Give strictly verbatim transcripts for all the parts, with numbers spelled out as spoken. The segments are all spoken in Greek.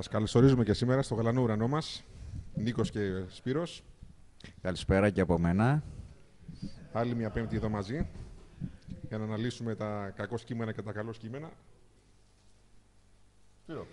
Σας καλωσορίζουμε και σήμερα στο γαλανό ουρανό μας, Νίκος και Σπύρος. Καλησπέρα και από μένα. Άλλη μια πέμπτη εδώ μαζί, για να αναλύσουμε τα κακό κείμενα και τα καλό κείμενα. Σπύρο.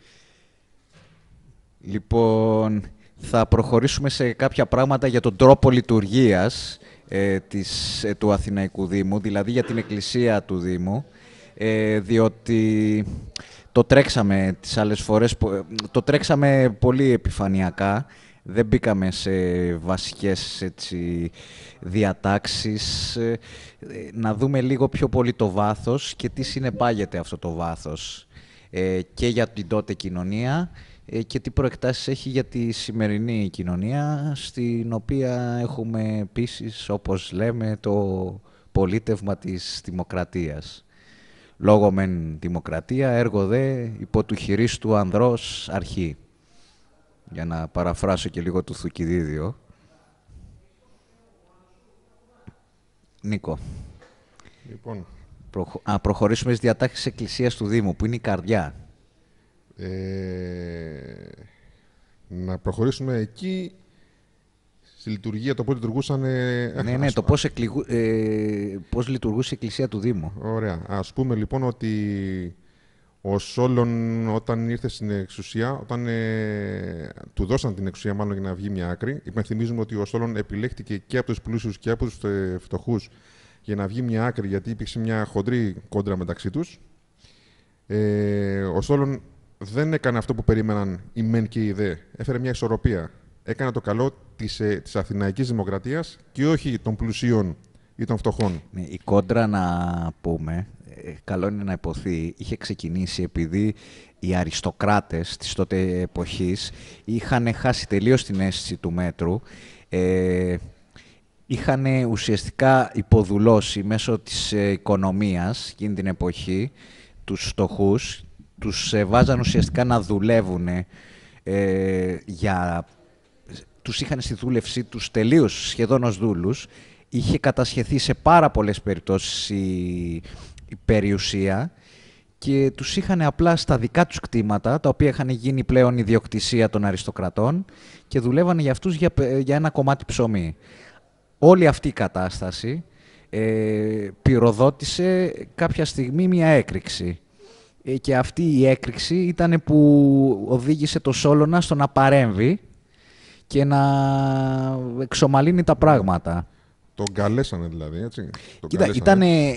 Λοιπόν, θα προχωρήσουμε σε κάποια πράγματα για τον τρόπο λειτουργίας ε, της, ε, του Αθηναϊκού Δήμου, δηλαδή για την Εκκλησία του Δήμου, ε, διότι το τρέξαμε τις άλλες φορές, το τρέξαμε πολύ επιφανειακά, δεν μπήκαμε σε βασικές έτσι, διατάξεις, ε, να δούμε λίγο πιο πολύ το βάθος και τι συνεπάγεται αυτό το βάθος ε, και για την τότε κοινωνία ε, και τι προεκτάσεις έχει για τη σημερινή κοινωνία, στην οποία έχουμε επίσης, όπως λέμε, το πολίτευμα της δημοκρατίας. Λόγω μεν δημοκρατία, έργο δε υπό του χειρίστου ανδρός αρχή. Για να παραφράσω και λίγο του Θουκυδίδιο. Νίκο. Λοιπόν. Προχω... Α, προχωρήσουμε στις διατάξεις της Εκκλησίας του Δήμου, που είναι η καρδιά. Ε, να προχωρήσουμε εκεί, στη λειτουργία, το πώς λειτουργούσαν... Ε, ναι, ναι, ας... το πώς, εκληγου... ε, πώς λειτουργούσε η Εκκλησία του Δήμου. Ωραία. Ας πούμε λοιπόν ότι ο Σόλων όταν ήρθε στην εξουσία, όταν ε, του δώσαν την εξουσία μάλλον για να βγει μια άκρη, υπενθυμίζουμε ότι ο Σόλων επιλέχτηκε και από τους πλούσιους και από τους ε, φτωχούς για να βγει μια άκρη, γιατί υπήρξε μια χοντρή κόντρα μεταξύ τους. Ε, ο Σόλων δεν έκανε αυτό που περίμεναν οι μεν και οι δε. Έφερε μια ισορροπία. Έκανε το καλό της, ε, της Αθηναϊκής Δημοκρατίας και όχι των πλουσίων ή των φτωχών. Ναι, η κόντρα, να πούμε, ε, καλό είναι να υποθεί, είχε ξεκινήσει επειδή οι αριστοκράτες της τότε εποχής είχαν χάσει τελείως την αίσθηση του μέτρου, ε, είχαν ουσιαστικά υποδουλώσει μέσω της ε, οικονομίας εκείνη την εποχή τους φτωχούς, τους ε, βάζαν ουσιαστικά να δουλεύουν ε, για... τους είχαν στη δούλευσή τους τελείως σχεδόν ως δούλους. Είχε κατασχεθεί σε πάρα πολλές περιπτώσεις η, η περιουσία και τους είχαν απλά στα δικά τους κτήματα, τα οποία είχαν γίνει πλέον ιδιοκτησία των αριστοκρατών και δουλεύανε για αυτούς για, για ένα κομμάτι ψωμί. Όλη αυτή η κατάσταση ε, πυροδότησε κάποια στιγμή μια έκρηξη. Ε, και αυτή η έκρηξη ήταν που οδήγησε το Σόλωνα στο να παρέμβει και να εξομαλύνει τα πράγματα. Τον καλέσανε δηλαδή, έτσι. Τον Κοίτα, καλέσανε. ήτανε,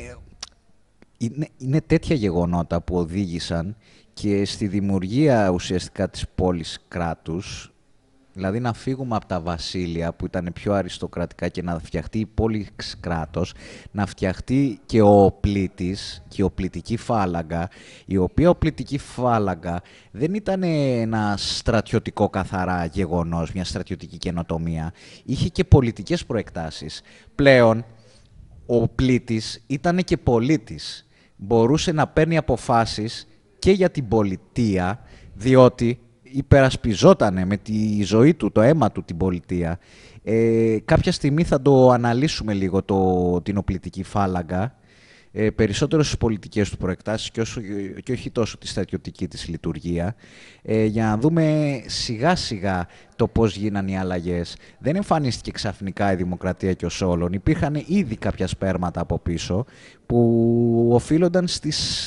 είναι, είναι τέτοια γεγονότα που οδήγησαν και στη δημιουργία ουσιαστικά της πόλης κράτους, δηλαδή να φύγουμε από τα βασίλεια που ήταν πιο αριστοκρατικά και να φτιαχτεί η πόλη κράτος, να φτιαχτεί και ο πλήτης και ο πλητική φάλαγγα, η οποία ο πλητική φάλαγγα δεν ήταν ένα στρατιωτικό καθαρά γεγονός, μια στρατιωτική καινοτομία, είχε και πολιτικές προεκτάσεις. Πλέον ο πλήτης ήταν και πολίτης, μπορούσε να παίρνει αποφάσεις και για την πολιτεία, διότι υπερασπιζότανε με τη ζωή του, το αίμα του την πολιτεία. Ε, κάποια στιγμή θα το αναλύσουμε λίγο το, την οπλητική φάλαγγα, ε, περισσότερο στις πολιτικές του προεκτάσεις και, όσο, και όχι τόσο τη στρατιωτική της λειτουργία, ε, για να δούμε σιγά σιγά το πώς γίνανε οι αλλαγές. Δεν εμφανίστηκε ξαφνικά η δημοκρατία και ο Σόλων. Υπήρχαν ήδη κάποια σπέρματα από πίσω που οφείλονταν στις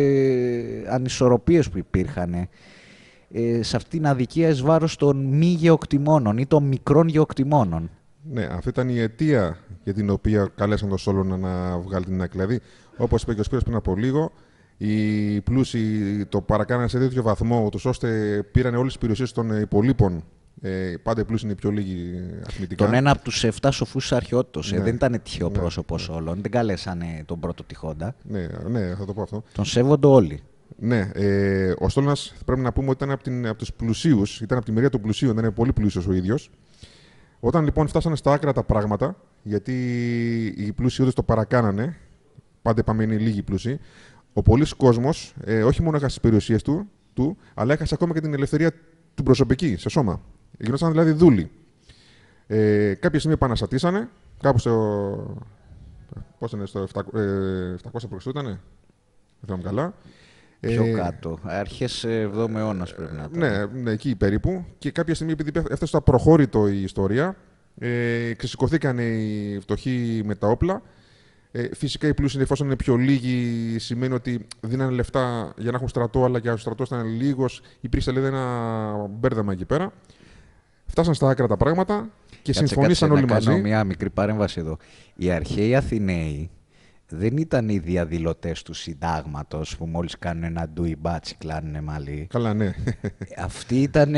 ε, ανισορροπίες που υπήρχαν σε αυτήν την αδικία εις βάρος των μη γεωκτημόνων ή των μικρών γεωκτημόνων. Ναι, αυτή ήταν η αιτία για την οποία καλέσαν τον Σόλωνα να βγάλει την άκρη. Δηλαδή, όπως είπε και ο Σπύρος πριν από λίγο, οι πλούσιοι το παρακάναν σε τέτοιο βαθμό, ούτως ώστε πήραν όλες τις περιουσίες των υπολείπων. Ε, πάντα οι πλούσιοι είναι πιο λίγοι αριθμητικά. Τον ένα από τους εφτά σοφούς αρχαιότητες. Ναι. Ε, δεν ήταν τυχαίο Ναι. πρόσωπος Ναι. όλων. Δεν καλέσανε τον πρώτο τυχόντα. Ναι, ναι, θα το πω αυτό. Τον σέβονται όλοι. Ναι, ε, ο Στόλωνας πρέπει να πούμε ότι ήταν από, την, από τους πλουσίους, ήταν από τη μεριά των πλουσίων, δεν είναι πολύ πλούσιος ο ίδιος. Όταν λοιπόν φτάσανε στα άκρα τα πράγματα, γιατί οι πλούσιοι όντως το παρακάνανε, πάντα είπαμε είναι λίγοι πλούσιοι, ο πολλής κόσμος ε, όχι μόνο έχασε τις περιουσίες του, του, αλλά έχασε ακόμα και την ελευθερία του προσωπική, σε σώμα. Γινόταν δηλαδή δούλοι. Ε, κάποια στιγμή επαναστατήσανε, κάπου στο. Πώς είναι, στο επτακόσια π.Χ. ήτανε, δεν θυμάμαι καλά. Πιο ε, κάτω. Αρχές εβδόμου αιώνα πρέπει να ήταν. Ναι, ναι, εκεί περίπου. Και κάποια στιγμή, επειδή έφτασε στο απροχώρητο η ιστορία, ε, ξεσηκωθήκαν οι φτωχοί με τα όπλα. Ε, φυσικά οι πλούσιοι, εφόσον είναι πιο λίγοι, σημαίνει ότι δίνανε λεφτά για να έχουν στρατό, αλλά και ο στρατό ήταν λίγος. Υπήρξε λέει, ένα μπέρδεμα εκεί πέρα. Φτάσαν στα άκρα τα πράγματα και κάτσε, συμφωνήσαν κάτσε, όλοι να μαζί. Κάνω μια μικρή παρέμβαση εδώ. Οι αρχαίοι Αθηναίοι δεν ήταν οι διαδηλωτές του συντάγματος που μόλις κάνουν ένα ντουι μπάτσι, κλάνουνε μαλλί. Καλά, ναι. Αυτοί ήταν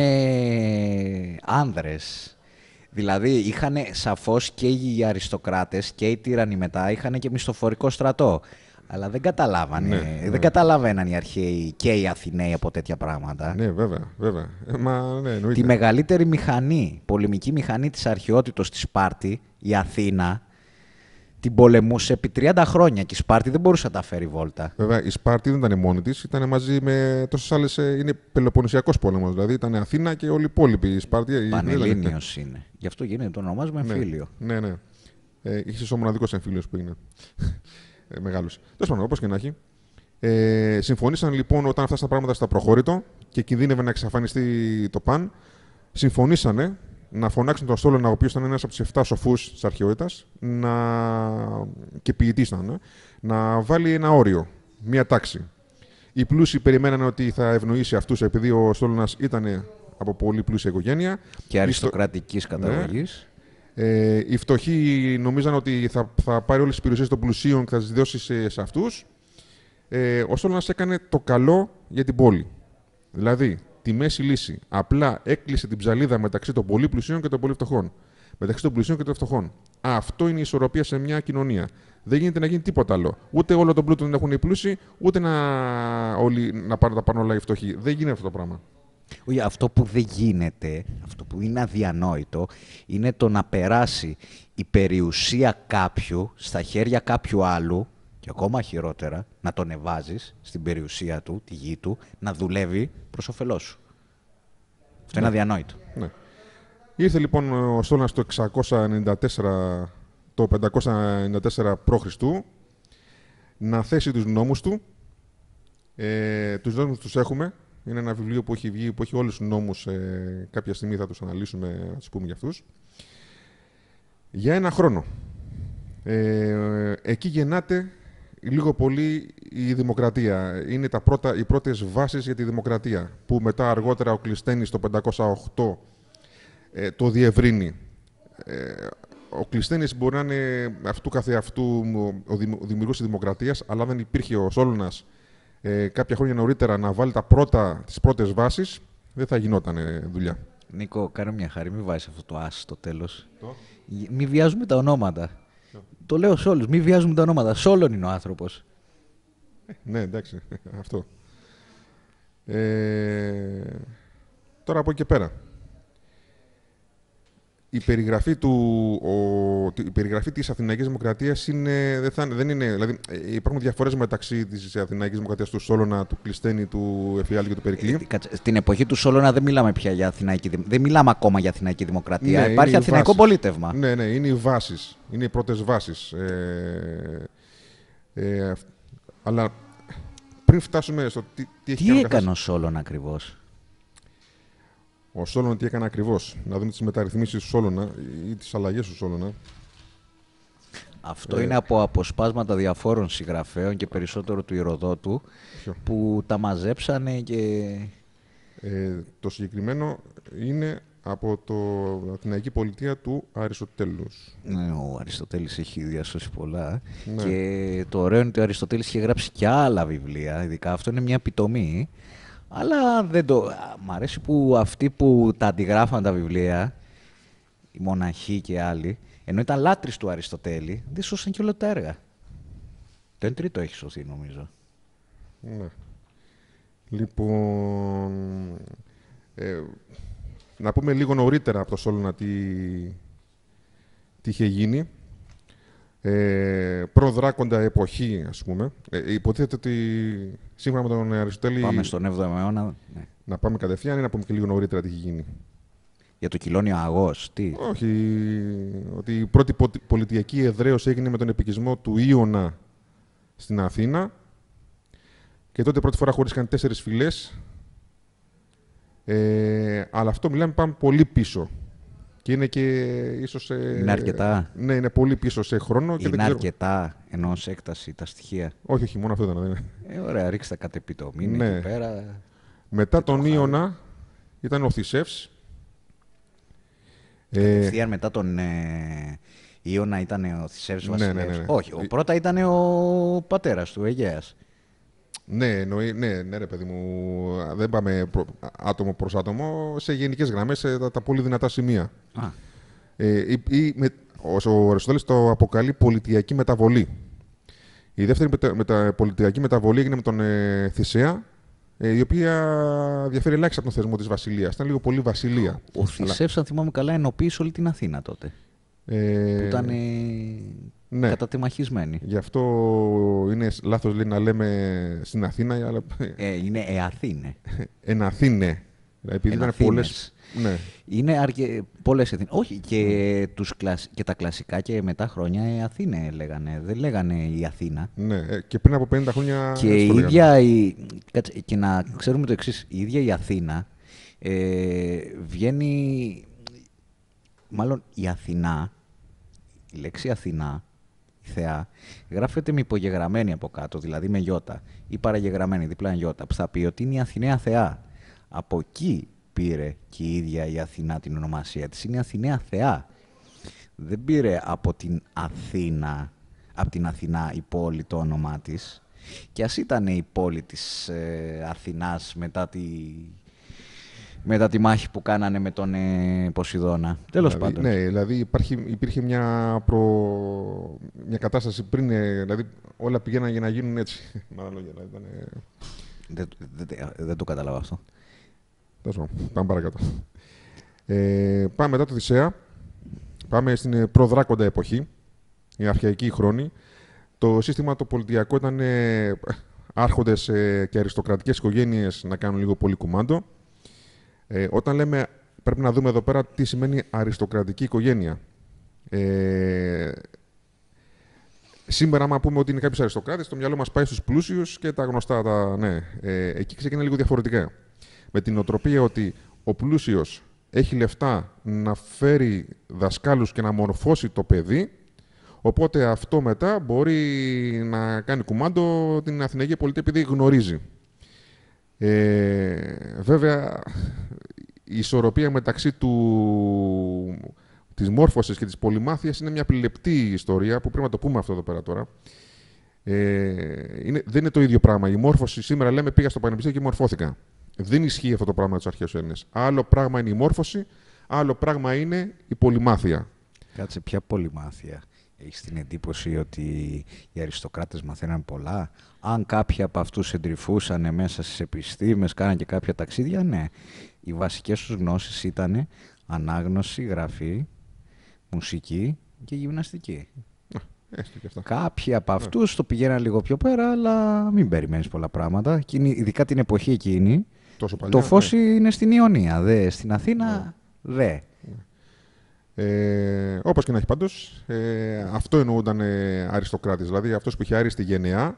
άνδρες. Δηλαδή είχαν σαφώς και οι αριστοκράτες και οι τύρανοι μετά είχαν και μισθοφορικό στρατό. Αλλά δεν καταλάβανε, ναι, δεν ναι. καταλαβαίναν οι αρχαίοι και οι Αθηναίοι από τέτοια πράγματα. Ναι, βέβαια, βέβαια. Ε, μα, ναι, εννοείται. Τη μεγαλύτερη μηχανή, πολεμική μηχανή της αρχαιότητος στη Σπάρτη, η Αθήνα, την πολεμούσε επί τριάντα χρόνια και η Σπάρτη δεν μπορούσε να τα φέρει βόλτα. Βέβαια, η Σπάρτη δεν ήταν μόνη της, ήταν μαζί με τόσες άλλες. Είναι Πελοποννησιακός πόλεμος. Δηλαδή ήταν Αθήνα και όλοι οι υπόλοιποι. Η Σπάρτη. Πανελλήνιος είναι. Γι' αυτό γίνεται το ονομάζουμε εμφύλιο. Ναι, ναι. ναι. Ε, είσαι ο μοναδικός εμφύλιος που είναι. ε, Μεγάλος. Τέλος πάντων, όπως και να έχει. Ε, συμφωνήσαν λοιπόν όταν φτάσαν τα πράγματα στα προχώρητο και κινδύνευε να εξαφανιστεί το παν. Συμφωνήσανε να φωνάξουν τον Στόλωνα, ο οποίος ήταν ένας από τους εφτά σοφούς της αρχαιότητας, να... και ποιητής ήταν, να βάλει ένα όριο, μία τάξη. Οι πλούσιοι περιμένανε ότι θα ευνοήσει αυτούς, επειδή ο Στόλωνας ήταν από πολύ πλούσια οικογένεια. Και αριστοκρατικής καταγωγής. Ναι. Ε, οι φτωχοί νομίζαν ότι θα, θα πάρει όλες τις περιουσίες των πλουσίων και θα τις δώσει σε, σε αυτούς. Ε, ο Στόλωνας έκανε το καλό για την πόλη. Δηλαδή, τη μέση λύση. Απλά έκλεισε την ψαλίδα μεταξύ των πολύ πλουσίων και των πολύ φτωχών. Μεταξύ των πλουσίων και των φτωχών. Αυτό είναι η ισορροπία σε μια κοινωνία. Δεν γίνεται να γίνει τίποτα άλλο. Ούτε όλο τον πλούτο να έχουν οι πλούσιοι, ούτε να, όλοι, να πάρουν τα πάνω όλα οι φτωχοί. Δεν γίνεται αυτό το πράγμα. Όχι, αυτό που δεν γίνεται, αυτό που είναι αδιανόητο, είναι το να περάσει η περιουσία κάποιου στα χέρια κάποιου άλλου. Και ακόμα χειρότερα, να τον ευάζεις στην περιουσία του, τη γη του, να δουλεύει προς όφελός σου. Αυτό ναι. είναι αδιανόητο. Ναι. Ήρθε λοιπόν ο Στόλωνας το εξακόσια ενενήντα τέσσερα, το πεντακόσια ενενήντα τέσσερα π.Χ. να θέσει τους νόμους του. Ε, τους νόμους τους έχουμε. Είναι ένα βιβλίο που έχει βγει, που έχει όλους τους νόμους. Ε, κάποια στιγμή θα τους αναλύσουμε, να τους πούμε για αυτούς. Για ένα χρόνο. Ε, εκεί γεννάται λίγο πολύ η δημοκρατία. Είναι τα πρώτα, οι πρώτες βάσεις για τη δημοκρατία, που μετά αργότερα ο Κλεισθένης το πεντακόσια οκτώ ε, το διευρύνει. Ε, ο Κλεισθένης μπορεί να είναι αυτού καθεαυτού ο δημιουργός της δημοκρατίας, αλλά δεν υπήρχε ο Στόλωνας ε, κάποια χρόνια νωρίτερα να βάλει τα πρώτα, τις πρώτες βάσεις, δεν θα γινόταν ε, δουλειά. Νίκο, κάνε μια χάρη, μην βάζεις αυτό το άσ στο τέλος. Το? Μην βιάζουμε τα ονόματα. Yeah. Το λέω σε όλους, μην βιάζουμε τα ονόματα. Σόλων είναι ο άνθρωπος. Ναι, εντάξει, αυτό. Ε, τώρα από εκεί και πέρα. Η περιγραφή, του, ο, η περιγραφή της Αθηναϊκής Δημοκρατίας είναι, δεν, θα, δεν είναι... Δηλαδή, υπάρχουν διαφορές μεταξύ της Αθηναϊκής Δημοκρατίας του Σόλωνα, του Κλεισθένη, του Εφιάλτη και του Περικλή. Στην εποχή του Σόλωνα δεν μιλάμε πια για Αθηναϊκή Δημοκρατία. Δεν μιλάμε ακόμα για Αθηναϊκή Δημοκρατία. Ναι, υπάρχει Αθηναϊκό πολίτευμα. Ναι, ναι, είναι οι βάσεις. Είναι οι πρώτες βάσεις. Ε, ε, αλλά πριν φτάσουμε στο τι, τι έχει τι κάνει... Τι έκανε ο Σόλωνα ακριβώς? Ο Σόλωνα τι έκανε ακριβώς? Να δούμε τις μεταρρυθμίσεις του Σόλωνα ή τις αλλαγές του Σόλωνα. Αυτό ε, είναι από αποσπάσματα διαφόρων συγγραφέων και περισσότερο του Ηροδότου, ποιο? Που τα μαζέψανε και... Ε, το συγκεκριμένο είναι από το Αθηναϊκή Πολιτεία του Αριστοτέλους. Ναι, ο Αριστοτέλης έχει διασώσει πολλά. Ναι. Και το ωραίο είναι ότι ο Αριστοτέλης είχε γράψει και άλλα βιβλία, ειδικά αυτό είναι μια επιτομή. Αλλά δεν το... Μ' αρέσει που αυτοί που τα αντιγράφαν τα βιβλία, οι μοναχοί και άλλοι, ενώ ήταν λάτρεις του Αριστοτέλη, δεν σώσαν και όλα τα έργα. Το εν τρίτο έχει σωθεί, νομίζω. Ναι. Λοιπόν... Ε, να πούμε λίγο νωρίτερα από το Σόλωνα τι, τι είχε γίνει. Ε, προδράκοντα εποχή, ας πούμε. Ε, υποτίθεται ότι σύμφωνα με τον Αριστοτέλη... Πάμε στον έβδομο αιώνα. Ναι. Να πάμε κατευθείαν ή να πούμε και λίγο νωρίτερα τι έχει γίνει? Για το Κιλώνιο Αγός, τι? Όχι. Ότι η πρώτη πολιτιακή εδραίωση έγινε με τον επικισμό του Ίωνα στην Αθήνα Και τότε πρώτη φορά χωρίστηκαν τέσσερις φυλές. Ε, αλλά αυτό μιλάμε πάμε πολύ πίσω. Και είναι και ίσως... Ε, είναι αρκετά. Ναι, είναι πολύ πίσω σε χρόνο. Και είναι δεν ξέρω... αρκετά ενός έκταση τα στοιχεία. Όχι, όχι, μόνο αυτό ήταν. Ναι. Ε, ωραία, ρίξτε κατ' επιτομή. Ναι. Εκεί πέρα. Μετά τον Ίωνα ήταν ο Θησεύς. Κατευθείαν ε... μετά τον ε, Ίωνα ήταν ο Θησεύς βασιλεύς. Ναι, ναι, ναι, ναι. Όχι, ο πρώτα ήταν ο πατέρας του, Αιγαίας. Ναι, εννοεί, ναι, ναι, ρε παιδί μου. Δεν πάμε προ, άτομο προς άτομο. Σε γενικές γραμμές, σε τα, τα πολύ δυνατά σημεία. Α. Ε, ή, ή, με, ο, ο Αριστοτέλης το αποκαλεί πολιτιακή μεταβολή. Η δεύτερη μετα, μετα, πολιτιακή μεταβολή έγινε με τον ε, Θησέα, ε, η οποία διαφέρει ελάχιστα από τον θεσμό της βασιλείας. Ήταν λίγο πολύ βασιλεία. Ο Θησεύς, αν θυμάμαι καλά, ενοποίησε όλη την Αθήνα τότε. Ε, που ήταν ε, ναι. κατατεμαχισμένη. Γι' αυτό είναι λάθος λέει, να λέμε στην Αθήνα. Αλλά... Ε, είναι Εαθήνε. Εναθήνε. Επειδή ήταν πολλές... Ναι. Είναι αρκε... πολλές Αθήνες. Όχι, και, mm. τους κλασ... και τα κλασικά και μετά χρόνια η Αθήνε λέγανε. Δεν λέγανε η Αθήνα. Ναι, και πριν από πενήντα χρόνια... Και η ίδια... Η... Και να ξέρουμε το εξής. Η ίδια η Αθήνα ε, βγαίνει... Μάλλον η Αθηνά, η λέξη Αθηνά, η θεά, γράφεται με υπογεγραμμένη από κάτω, δηλαδή με γιώτα, ή παραγεγραμμένη δίπλα γιώτα, που θα πει ότι είναι η Αθηναία θεά. Από εκεί πήρε και η ίδια η Αθηνά την ονομασία της. Είναι η Αθηναία θεά. Δεν πήρε από την Αθήνα, από την Αθηνά η πόλη το όνομά της. Και ας ήταν η πόλη της ε, Αθηνάς μετά τη... μετά τη μάχη που κάνανε με τον ε, Ποσειδώνα. Τέλος δηλαδή, πάντων. Ναι, δηλαδή υπάρχει, υπήρχε μια, προ... μια κατάσταση πριν, ε, δηλαδή όλα πηγαίναν για να γίνουν έτσι. Μάλλον, δηλαδή, ήταν, ε... δεν, δεν, δεν το κατάλαβα αυτό. Τέλος, πάμε παρακάτω. Ε, πάμε μετά το Θησέα. Πάμε στην προδράκοντα εποχή, η αρχαϊκή χρόνη. Το σύστημα το πολιτιακό ήταν ε, άρχοντες ε, και αριστοκρατικές οικογένειες να κάνουν λίγο πολύ κουμάντο. Ε, όταν λέμε, πρέπει να δούμε εδώ πέρα τι σημαίνει αριστοκρατική οικογένεια. Ε, σήμερα, άμα πούμε ότι είναι κάποιος αριστοκράτης, το μυαλό μας πάει στους πλούσιους και τα γνωστά. Τα, ναι. ε, εκεί ξεκινά λίγο διαφορετικά. Με την οτροπία ότι ο πλούσιος έχει λεφτά να φέρει δασκάλους και να μορφώσει το παιδί, οπότε αυτό μετά μπορεί να κάνει κουμάντο την Αθηναϊκή πολιτεία επειδή γνωρίζει. Ε, βέβαια, η ισορροπία μεταξύ του, της μόρφωσης και της πολυμάθειας είναι μια απληλεπτή ιστορία που πρέπει να το πούμε αυτό εδώ πέρα τώρα. Ε, είναι, δεν είναι το ίδιο πράγμα. Η μόρφωση, σήμερα λέμε πήγα στο πανεπιστήμιο και μορφώθηκα. Δεν ισχύει αυτό το πράγμα στους αρχαίους Έλληνες. Άλλο πράγμα είναι η μόρφωση, άλλο πράγμα είναι η πολυμάθεια. Κάτσε, ποια πολυμάθεια? Έχεις την εντύπωση ότι οι αριστοκράτες μαθαίναν πολλά? Αν κάποιοι από αυτούς εντρυφούσαν μέσα στις επιστήμες, κάναν και κάποια ταξίδια, ναι. Οι βασικές τους γνώσεις ήταν ανάγνωση, γραφή, μουσική και γυμναστική. Έστω και αυτά. Κάποιοι από αυτούς yeah. το πηγαίναν λίγο πιο πέρα, αλλά μην περιμένεις πολλά πράγματα. Ειδικά την εποχή εκείνη, παλιά, το φως yeah. είναι στην Ιωνία, δε. Στην Αθήνα, yeah. δε. Ε, όπως και να έχει πάντως, ε, αυτό εννοούνταν ε, αριστοκράτης. Δηλαδή αυτός που είχε άριστη γενεά,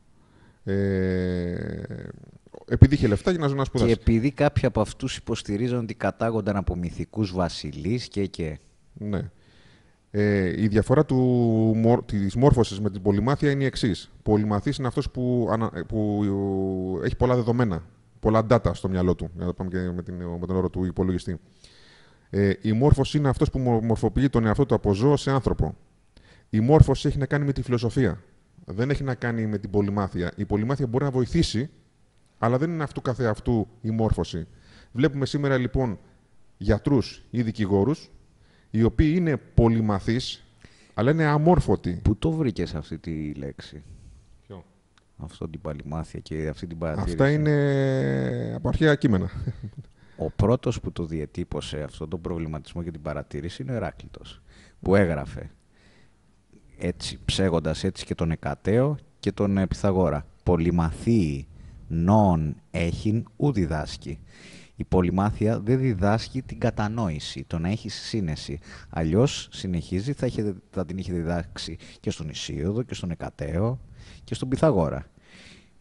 ε, επειδή είχε λεφτά για να ζουν να σπουδάσει. Και επειδή κάποιοι από αυτούς υποστηρίζαν ότι κατάγονταν από μυθικούς βασιλείς και και. Ναι. Ε, η διαφορά του, της μόρφωσης με την πολυμάθεια είναι η εξής. Πολυμαθής είναι αυτός που, ανα, που έχει πολλά δεδομένα, πολλά data στο μυαλό του, για να το πάμε και με, την, με τον όρο του υπολογιστή. Ε, η μόρφωση είναι αυτός που μορφοποιεί τον εαυτό του από ζώο σε άνθρωπο. Η μόρφωση έχει να κάνει με τη φιλοσοφία. Δεν έχει να κάνει με την πολυμάθεια. Η πολυμάθεια μπορεί να βοηθήσει, αλλά δεν είναι αυτού καθεαυτού η μόρφωση. Βλέπουμε σήμερα λοιπόν γιατρούς ή δικηγόρους, οι οποίοι είναι πολυμαθείς, αλλά είναι αμόρφωτοι. Πού το βρήκες αυτή τη λέξη? Ποιο? Αυτό την πολυμάθεια και αυτή την παρατήρηση. Αυτά είναι από αρχαία κείμενα. Ο πρώτος που το διετύπωσε αυτόν τον προβληματισμό και την παρατήρηση είναι ο Ηράκλειτος, που έγραφε έτσι, ψέγοντας έτσι και τον Εκαταίο και τον Πυθαγόρα. Πολυμαθεί νόν έχειν ου διδάσκει. Η πολυμάθεια δεν διδάσκει την κατανόηση, το να έχει σύνεση. Αλλιώς, συνεχίζει, θα, είχε, θα την είχε διδάξει και στον Ησίωδο και στον Εκαταίο και στον Πυθαγόρα.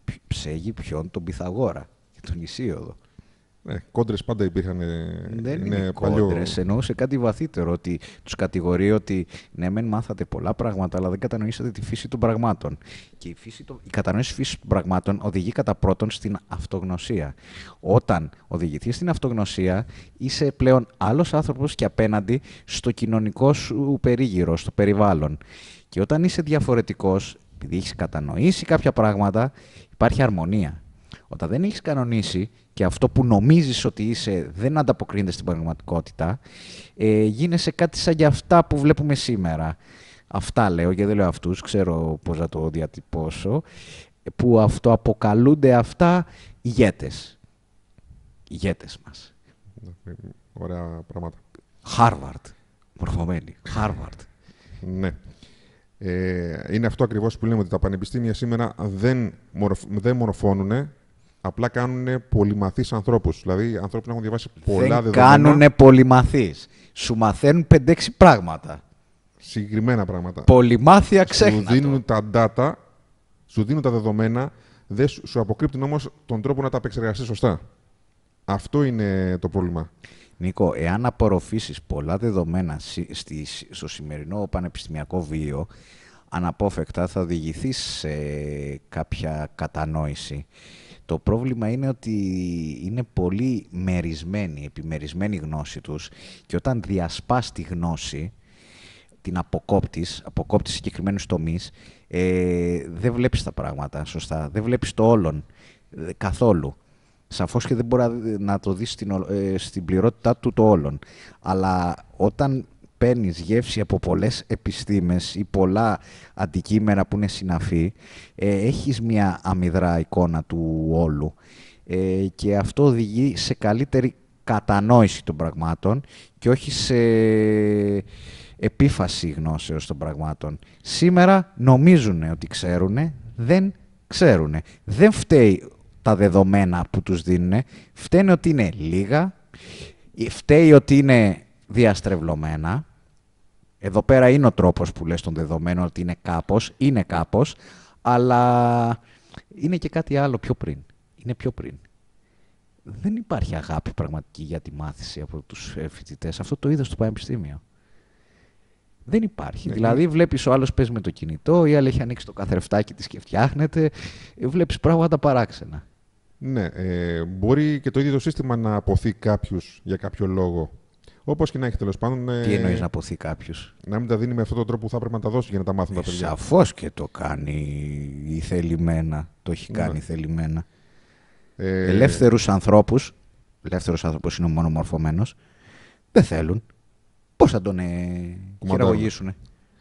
ψέγει ποιον? Τον Πυθαγόρα και τον Ησίωδο. Ναι, κόντρες πάντα υπήρχαν. Δεν είναι, είναι κόντρες, εννοούσε κάτι βαθύτερο, ότι τους κατηγορεί ότι ναι μεν μάθατε πολλά πράγματα, αλλά δεν κατανοήσατε τη φύση των πραγμάτων. Και η, φύση το... η κατανόηση της φύσης των πραγμάτων οδηγεί κατά πρώτον στην αυτογνωσία. Όταν οδηγηθείς στην αυτογνωσία, είσαι πλέον άλλος άνθρωπος και απέναντι στο κοινωνικό σου περίγυρο, στο περιβάλλον. Και όταν είσαι διαφορετικός, επειδή έχεις κατανοήσει κάποια πράγματα, υπάρχει αρμονία. Όταν δεν έχεις κανονίσει και αυτό που νομίζεις ότι είσαι δεν ανταποκρίνεται στην πραγματικότητα, ε, γίνεσαι κάτι σαν για αυτά που βλέπουμε σήμερα. Αυτά λέω και δεν λέω αυτούς, ξέρω πώς να το διατυπώσω, που αυτοαποκαλούνται αυτά ηγέτες. Ηγέτες μας. Ωραία πράγματα. Χάρβαρντ. Μορφωμένοι. Χάρβαρντ. Ναι. Ε, είναι αυτό ακριβώς που λέμε, ότι τα πανεπιστήμια σήμερα δεν, μορφ, δεν μορφώνουν, απλά κάνουν πολυμαθείς ανθρώπους. Δηλαδή, ανθρώπους που έχουν διαβάσει πολλά δεν δεδομένα. Δεν κάνουν πολυμαθείς. Σου μαθαίνουν πέντε έξι πράγματα. Συγκεκριμένα πράγματα. Πολυμάθεια ξέχνατο. Σου δίνουν τα data, σου δίνουν τα δεδομένα, δεν σου, σου αποκρύπτουν όμως τον τρόπο να τα επεξεργαστείς σωστά. Αυτό είναι το πρόβλημα. Νίκο, εάν απορροφήσεις πολλά δεδομένα στο σημερινό πανεπιστημιακό βίο, αναπόφευκτα θα οδηγηθείς σε κάποια κατανόηση. Το πρόβλημα είναι ότι είναι πολύ μερισμένη, επιμερισμένη η γνώση τους και όταν διασπάς τη γνώση, την αποκόπτεις, αποκόπτεις συγκεκριμένους τομείς, ε, δεν βλέπεις τα πράγματα σωστά, δεν βλέπεις το όλον ε, καθόλου. Σαφώς και δεν μπορεί να το δεις στην, ε, στην πληρότητά του το όλον. Αλλά όταν παίρνεις γεύση από πολλές επιστήμες ή πολλά αντικείμενα που είναι συναφή, ε, έχεις μια αμυδρά εικόνα του όλου. Ε, και αυτό οδηγεί σε καλύτερη κατανόηση των πραγμάτων και όχι σε επίφαση γνώσεως των πραγμάτων. Σήμερα νομίζουν ότι ξέρουν, δεν ξέρουν. Δεν φταίει τα δεδομένα που τους δίνουν, φταίνε ότι είναι λίγα, φταίει ότι είναι διαστρεβλωμένα. Εδώ πέρα είναι ο τρόπος που λες των δεδομένων ότι είναι κάπως, είναι κάπως, αλλά είναι και κάτι άλλο πιο πριν. Είναι πιο πριν. Δεν υπάρχει αγάπη πραγματική για τη μάθηση από τους φοιτητές. Αυτό το είδα στο πανεπιστήμιο. Δεν υπάρχει. Ναι. Δηλαδή, βλέπεις ο άλλος παίζει με το κινητό, η άλλη έχει ανοίξει το καθρεφτάκι της και φτιάχνεται. Βλέπεις πράγματα παράξενα. Ναι, ε, μπορεί και το ίδιο το σύστημα να αποθεί κάποιους για κάποιο λόγο. Όπως και να έχει, τέλος πάντων. Ε, Τι εννοείς να αποθεί κάποιους? Να μην τα δίνει με αυτόν τον τρόπο που θα πρέπει να τα δώσει για να τα μάθουν ε, τα παιδιά. Σαφώς και το κάνει η θελημένα. Το έχει κάνει ναι. η θελημένα. Ε, Ελεύθερους ανθρώπους, ελεύθερος άνθρωπος είναι ο μονομορφωμένος, δεν θέλουν. Πώς θα τον ε, χειραγωγήσουνε?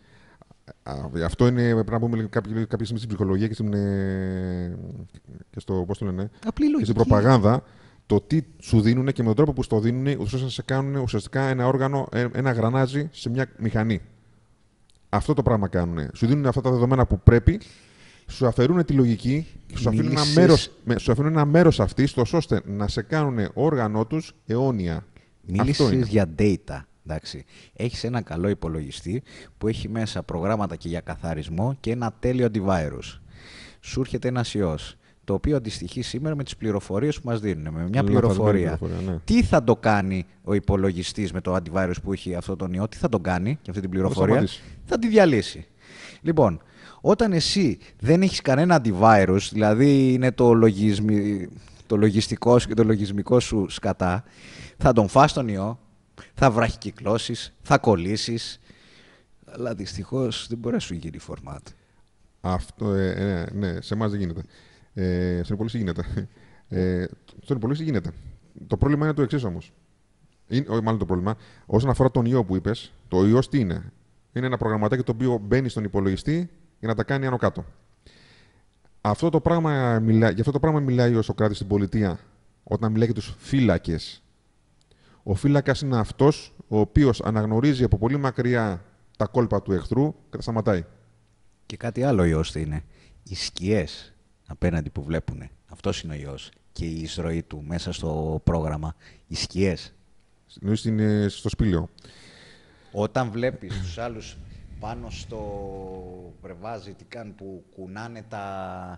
Αυτό είναι, πρέπει να πούμε κάποια, κάποια στιγμή στην ψυχολογία και, στην, ε, και στο, πώς το λένε, και στην προπαγάνδα, το τι σου δίνουν και με τον τρόπο που στο δίνουν, ώστε να σε κάνουν ουσιαστικά ένα όργανο, ένα γρανάζι σε μια μηχανή. Αυτό το πράγμα κάνουν. Σου δίνουν αυτά τα δεδομένα που πρέπει, σου αφαιρούν τη λογική και σου αφήνουν ένα μέρος, σου αφήνουν ένα μέρος αυτής, ώστε να σε κάνουν όργανο τους αιώνια. Μίλησες για data. Εντάξει. Έχεις ένα καλό υπολογιστή που έχει μέσα προγράμματα και για καθαρισμό και ένα τέλειο antivirus. Σου έρχεται ένας ιός, το οποίο αντιστοιχεί σήμερα με τις πληροφορίες που μας δίνουν. Με μια πληροφορία. πληροφορία ναι. Τι θα το κάνει ο υπολογιστής με το antivirus που έχει αυτόν τον ιό, τι θα τον κάνει και αυτή την πληροφορία? Θα τη διαλύσει. Λοιπόν, όταν εσύ δεν έχεις κανένα antivirus, δηλαδή είναι το, λογισμι... το λογιστικό σου και το λογισμικό σου σκατά, θα τον φας τον ιό, θα βραχικυκλώσεις, θα κολλήσεις, αλλά δυστυχώς δεν μπορεί να σου γίνει format. Αυτό, ε, ναι, ναι, σε εμάς δεν γίνεται. Ε, στον υπολογιστή γίνεται. Ε, στον υπολογιστή γίνεται. Το πρόβλημα είναι το εξής όμως. Είναι, όχι, μάλλον το πρόβλημα. Όσον αφορά τον ιό που είπες, το ιός τι είναι? Είναι ένα προγραμματάκι το οποίο μπαίνει στον υπολογιστή για να τα κάνει άνω κάτω. Αυτό το πράγμα μιλά, για αυτό το πράγμα μιλάει ο Σωκράτης στην Πολιτεία, όταν μιλάει για τους φύλακες. Ο φύλακας είναι αυτός ο οποίος αναγνωρίζει από πολύ μακριά τα κόλπα του εχθρού και τα σταματάει. Και κάτι άλλο ιός είναι. Οι σκιές απέναντι που βλέπουν. Αυτός είναι ο ιός. Και η εισρωή του μέσα στο πρόγραμμα. Οι σκιές. Εννοείς είναι στο σπήλαιο. Όταν βλέπεις τους άλλους πάνω στο βρεβάζι, τι κάνουν, που κουνάνε τα,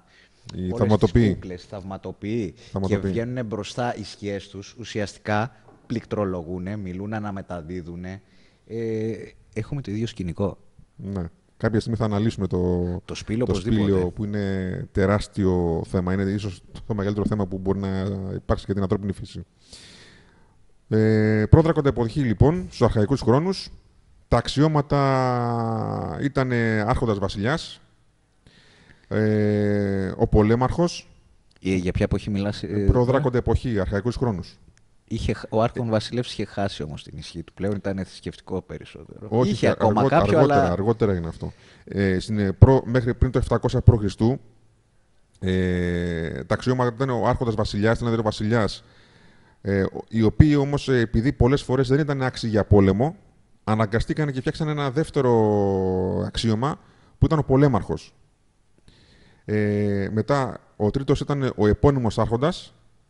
οι θαυματοποιοί. Κούκλες, θαυματοποιοί. Και βγαίνουν μπροστά οι σκιές τους, ουσιαστικά πληκτρολογούν, μιλούν, αναμεταδίδουν. Ε, έχουμε το ίδιο σκηνικό. Ναι. Κάποια στιγμή θα αναλύσουμε το, το, σπήλο, το σπήλαιο, που είναι τεράστιο θέμα. Είναι ίσως το μεγαλύτερο θέμα που μπορεί να υπάρξει για την ανθρώπινη φύση. Ε, πρόδρακοντα εποχή, λοιπόν, στους αρχαϊκούς χρόνους. Τα αξιώματα ήταν άρχοντας βασιλιάς, ε, ο πολέμαρχος. Ε, για ποια εποχή μιλάς? Ε, προδράκοντα εποχή, αρχαϊκούς χρόνους. Είχε, ο άρχον βασιλεύς είχε χάσει όμως την ισχύ του. Πλέον ήταν θρησκευτικό περισσότερο. Όχι, είχε ακόμα αργότερα, κάποιο, αργότερα, αλλά... αργότερα είναι αυτό. Ε, στην, προ, μέχρι πριν το επτακόσια προ Χριστού, ε, τα αξιώματα ήταν ο άρχοντας βασιλιάς, ήταν ο βασιλιάς, ε, οι οποίοι όμως, επειδή πολλές φορές δεν ήταν άξιοι για πόλεμο, αναγκαστήκαν και φτιάξαν ένα δεύτερο αξίωμα που ήταν ο πολέμαρχος. Ε, μετά, ο τρίτος ήταν ο επώνυμος άρχοντας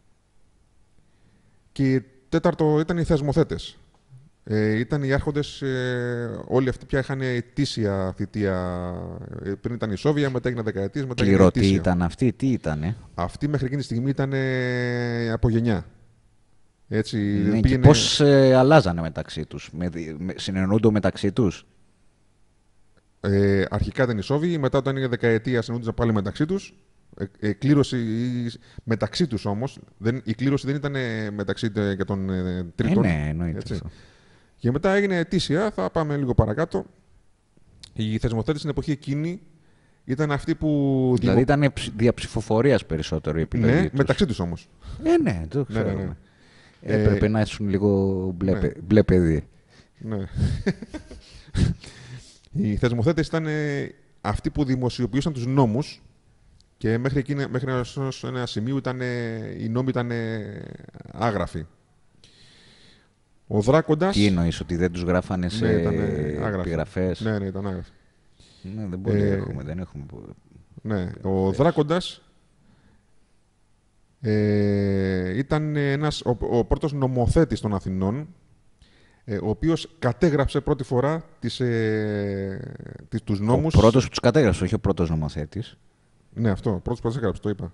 και τέταρτο ήταν οι θεσμοθέτες. Ε, ήταν οι άρχοντες, ε, όλοι αυτοί πια είχαν ετήσια θητεία. Ε, πριν ήταν η Σόβια, μετά έγιναν δεκαετίες, μετά έγιναν ετήσια. Κληρωτοί ήταν αυτοί, τι ήτανε? Αυτοί μέχρι εκείνη τη στιγμή ήταν ε, από γενιά. Έτσι, ναι, πήγαινε... Και πώς ε, αλλάζανε μεταξύ τους, με, με, συνεννοούνται μεταξύ τους. Ε, αρχικά ήταν οι Σόβιοι, μετά όταν έγινε δεκαετία συνεννοούνταν πάλι μεταξύ τους. Ε, ε, κλήρωση μεταξύ τους όμως, δεν, η κλήρωση δεν ήταν μεταξύ για τον ε, τρίτον. Ε, ναι, εννοείται αυτό. Και μετά έγινε ετήσια, θα πάμε λίγο παρακάτω. Οι θεσμοθέτες στην εποχή εκείνη ήταν αυτοί που... Δηλαδή δημο... ήταν διαψηφοφορίας περισσότερο η επιλογή ναι, τους. μεταξύ τους όμως. Ε, ναι, το ξέρουμε. Ναι, ναι, ναι. Ε, Έπρεπε ε, να ήσουν λίγο μπλε, ναι. μπλε παιδί. Ναι. Οι θεσμοθέτες ήταν ε, αυτοί που δημοσιοποιούσαν τους νόμους και μέχρι, εκείνη, μέχρι ένα σημείο ήταν, ε, οι νόμοι ήταν ε, άγραφοι. Ο Δράκοντας... Τι εννοείς, ότι δεν τους γράφανε σε ναι, επιγραφές? Ναι, ναι, ήταν άγραφοι. Ναι, δεν μπορεί, ε, έχουμε, δεν έχουμε... Ναι, ο Δράκοντας ε, ήταν ένας, ο, ο πρώτος νομοθέτης των Αθηνών, ε, ο οποίος κατέγραψε πρώτη φορά τις, ε, τις, τους νόμους... Ο πρώτος που τους κατέγραψε, όχι ο πρώτος νομοθέτης. Ναι, αυτό, ο πρώτος που τους κατέγραψε, το είπα.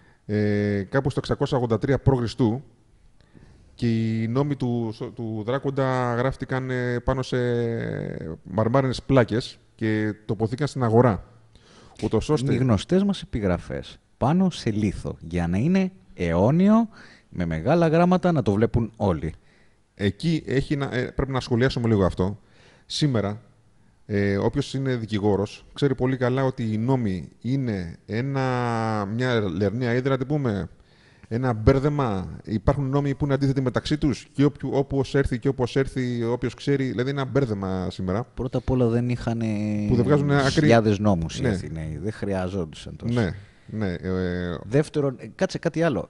Ε, κάπου στο εξακόσια ογδόντα τρία προ Χριστού, και οι νόμοι του, του Δράκοντα γράφτηκαν πάνω σε μαρμάρινες πλάκες και τοποθήκαν στην αγορά. Ούτως ώστε... Οι γνωστές μας επιγραφές πάνω σε λίθο, για να είναι αιώνιο, με μεγάλα γράμματα, να το βλέπουν όλοι. Εκεί έχει να, ε, πρέπει να σχολιάσουμε λίγο αυτό. Σήμερα, ε, όποιος είναι δικηγόρος, ξέρει πολύ καλά ότι οι νόμοι είναι ένα, μια λερναία ύδρα, τι πούμε, ένα μπέρδεμα. Υπάρχουν νόμοι που είναι αντίθετοι μεταξύ τους και όπως έρθει και όπως έρθει, όποιος ξέρει. Δηλαδή είναι ένα μπέρδεμα σήμερα. Πρώτα απ' όλα δεν είχαν άκρη... χιλιάδες νόμους οι ναι. Αθηναίοι. Δεν χρειαζόντουσαν τόσο. Ναι, ναι. Ε... Δεύτερον, κάτσε κάτι άλλο.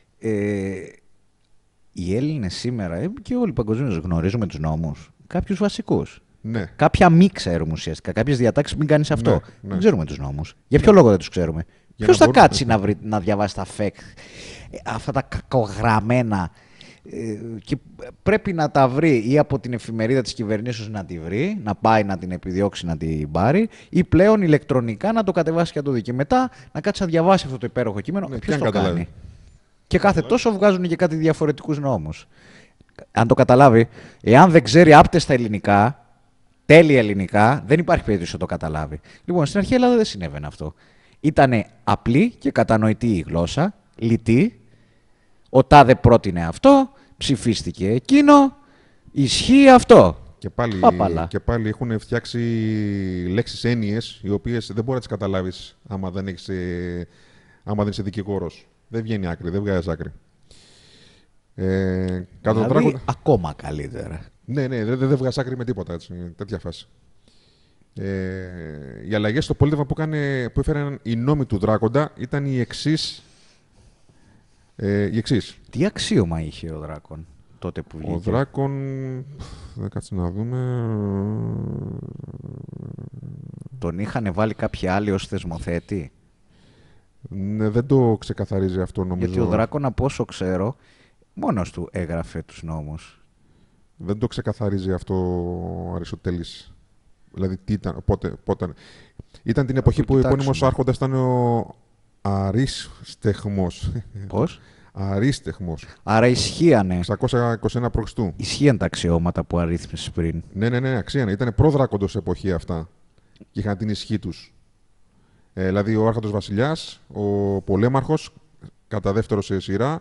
Ε, οι Έλληνες σήμερα και όλοι παγκοσμίως γνωρίζουμε τους νόμους. Κάποιους βασικούς. Ναι. Κάποια μη ξέρουμε ουσιαστικά. Κάποιες διατάξεις μην κάνεις αυτό. Ναι, ναι. Δεν ξέρουμε τους νόμους. Για ποιο ναι. λόγο δεν τους ξέρουμε? Ποιος θα μπορούμε... κάτσει να, βρει, να διαβάσει τα φεκ, αυτά τα κακογραμμένα, ε, και πρέπει να τα βρει ή από την εφημερίδα της κυβερνήσεως να τη βρει, να πάει να την επιδιώξει να την πάρει, ή πλέον ηλεκτρονικά να το κατεβάσει και να το δει. Και μετά να κάτσει να διαβάσει αυτό το υπέροχο κείμενο. Ναι, ποιος το καταλάβει. Κάνει. Και κάθε τόσο βγάζουν και κάτι διαφορετικούς νόμους. Αν το καταλάβει, εάν δεν ξέρει άπτεστα ελληνικά, τέλεια ελληνικά, δεν υπάρχει περίπτωση να το καταλάβει. Λοιπόν, στην αρχαία Ελλάδα δεν συνέβαινε αυτό. Ήτανε απλή και κατανοητή η γλώσσα, λιτή. Ο τάδε πρότεινε αυτό, ψηφίστηκε εκείνο, ισχύει αυτό. Και πάλι, και πάλι έχουν φτιάξει λέξεις, έννοιες, οι οποίες δεν μπορεί να τις καταλάβεις άμα δεν, έχεις, άμα δεν είσαι δικηγόρος. Δεν βγαίνει άκρη, δεν βγάζει άκρη. Ε, δηλαδή, τράγοντα... ακόμα καλύτερα. Ναι, ναι, δεν, δεν βγάζει άκρη με τίποτα, έτσι, τέτοια φάση. Ε, οι αλλαγές στο πολίτευμα που, κάνε, που έφεραν οι νόμοι του Δράκοντα ήταν οι εξής. Ε, οι εξής. Τι αξίωμα είχε ο Δράκον τότε που βγήκε? Ο Δράκον, δεν κάτσε να δούμε. Τον είχαν βάλει κάποιοι άλλοι ως θεσμοθέτη? Ναι, δεν το ξεκαθαρίζει αυτό, νομίζω. Γιατί ο Δράκον, από όσο ξέρω, μόνος του έγραφε τους νόμους. Δεν το ξεκαθαρίζει αυτό ο Αριστοτέλης. Δηλαδή, τι ήταν, πότε, πότε. Ήταν την εποχή που ο επώνυμος άρχοντας ήταν ο Αρίστεχμος. Πώς? Αρίστεχμος. Άρα ισχύανε. εξακόσια είκοσι ένα π.Χ. Ισχύαν τα αξιώματα που αρρύθμισες πριν. Ναι, ναι, ναι, αξίανε. Ήταν προδράκοντος εποχή αυτά. Και είχαν την ισχύ τους. Ε, δηλαδή ο άρχοντος βασιλιάς, ο πολέμαρχος, κατά δεύτερο σε σειρά.